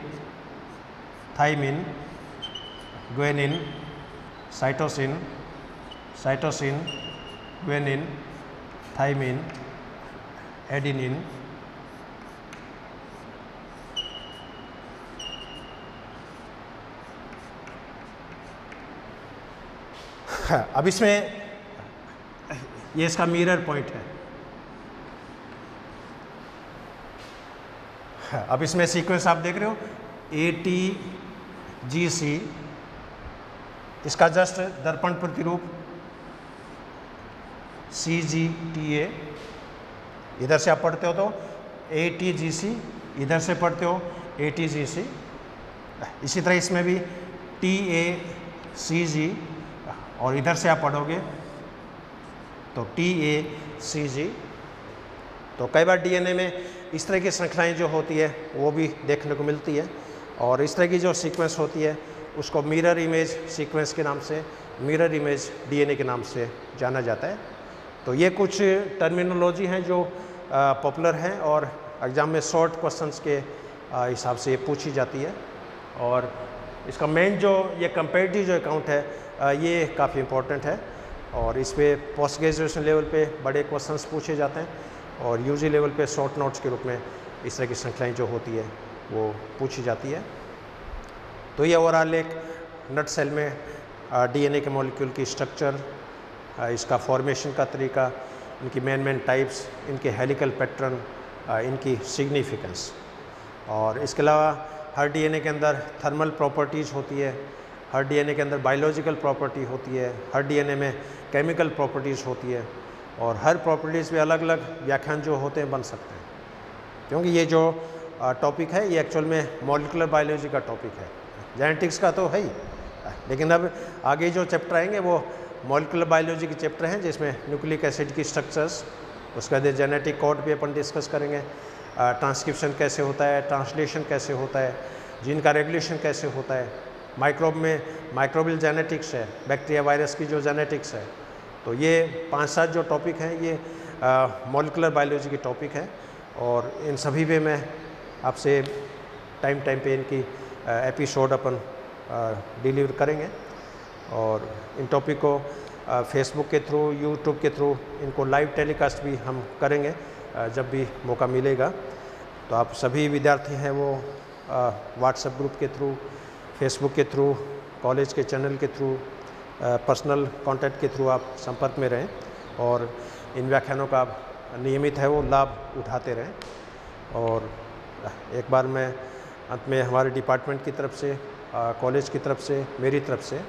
thymine, guanine, cytosine, cytosine, guanine, thymine, adenine, अब इसमें ये इसका मिरर पॉइंट है। अब इसमें सीक्वेंस आप देख रहे हो ATGC, इसका जस्ट दर्पण प्रतिरूप CGTA, इधर से आप पढ़ते हो तो ATGC, इधर से पढ़ते हो ATGC। इसी तरह इसमें भी TACG, और इधर से आप पढ़ोगे तो TACG। तो कई बार DNA में इस तरह की श्रृंखलाएँ जो होती है वो भी देखने को मिलती है, और इस तरह की जो सीक्वेंस होती है उसको मिरर इमेज सीक्वेंस के नाम से, मिरर इमेज DNA के नाम से जाना जाता है। तो ये कुछ टर्मिनोलॉजी हैं जो पॉपुलर हैं और एग्ज़ाम में शॉर्ट क्वेश्चंस के हिसाब से ये पूछी जाती है। और इसका मेन जो ये कंपेरेटिव जो अकाउंट है ये काफ़ी इम्पोर्टेंट है, और इस पे पोस्ट ग्रेजुएशन लेवल पे बड़े क्वेश्चंस पूछे जाते हैं, और यूजी लेवल पे शॉर्ट नोट्स के रूप में इस तरह की श्रृंखलाएँ जो होती है वो पूछी जाती है। तो ये ओवरऑल एक नट सेल में DNA के मॉलिक्यूल की स्ट्रक्चर, इसका फॉर्मेशन का तरीका, इनकी मेन टाइप्स, इनके हेलिकल पैटर्न, इनकी सिग्निफिकेंस। और इसके अलावा हर DNA के अंदर थर्मल प्रॉपर्टीज़ होती है, हर DNA के अंदर बायोलॉजिकल प्रॉपर्टी होती है, हर DNA में केमिकल प्रॉपर्टीज़ होती है, और हर प्रॉपर्टीज़ में अलग अलग व्याख्यान जो होते हैं बन सकते हैं, क्योंकि ये जो टॉपिक है ये एक्चुअल में मॉलिक्यूलर बायोलॉजी का टॉपिक है। जेनेटिक्स का तो है ही, लेकिन अब आगे जो चैप्टर आएंगे वो मॉलिक्यूलर बायोलॉजी के चैप्टर हैं, जिसमें न्यूक्लिक एसिड की स्ट्रक्चर्स, उसके बाद जेनेटिक कोड भी अपन डिस्कस करेंगे, ट्रांसक्रिप्शन कैसे होता है, ट्रांसलेशन कैसे होता है, जीन का रेगुलेशन कैसे होता है, माइक्रोब में माइक्रोबियल जेनेटिक्स है, बैक्टीरिया वायरस की जो जेनेटिक्स है। तो ये 5-7 जो टॉपिक हैं ये मॉलिक्यूलर बायोलॉजी के टॉपिक हैं, और इन सभी पे मैं आपसे टाइम पे इनकी एपिसोड अपन डिलीवर करेंगे, और इन टॉपिक को फेसबुक के थ्रू, यूट्यूब के थ्रू इनको लाइव टेलीकास्ट भी हम करेंगे जब भी मौका मिलेगा। तो आप सभी विद्यार्थी हैं वो व्हाट्सएप ग्रुप के थ्रू, फेसबुक के थ्रू, कॉलेज के चैनल के थ्रू, पर्सनल कांटेक्ट के थ्रू आप संपर्क में रहें, और इन व्याख्यानों का नियमित है वो लाभ उठाते रहें। और एक बार मैं अंत में हमारे डिपार्टमेंट की तरफ से, कॉलेज की तरफ से, मेरी तरफ से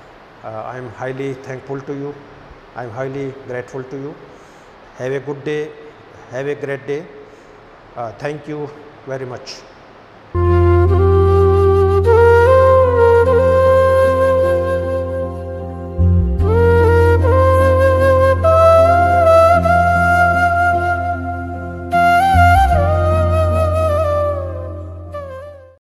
I am highly thankful to you, I am highly grateful to you. Have a good day, have a great day, thank you very much.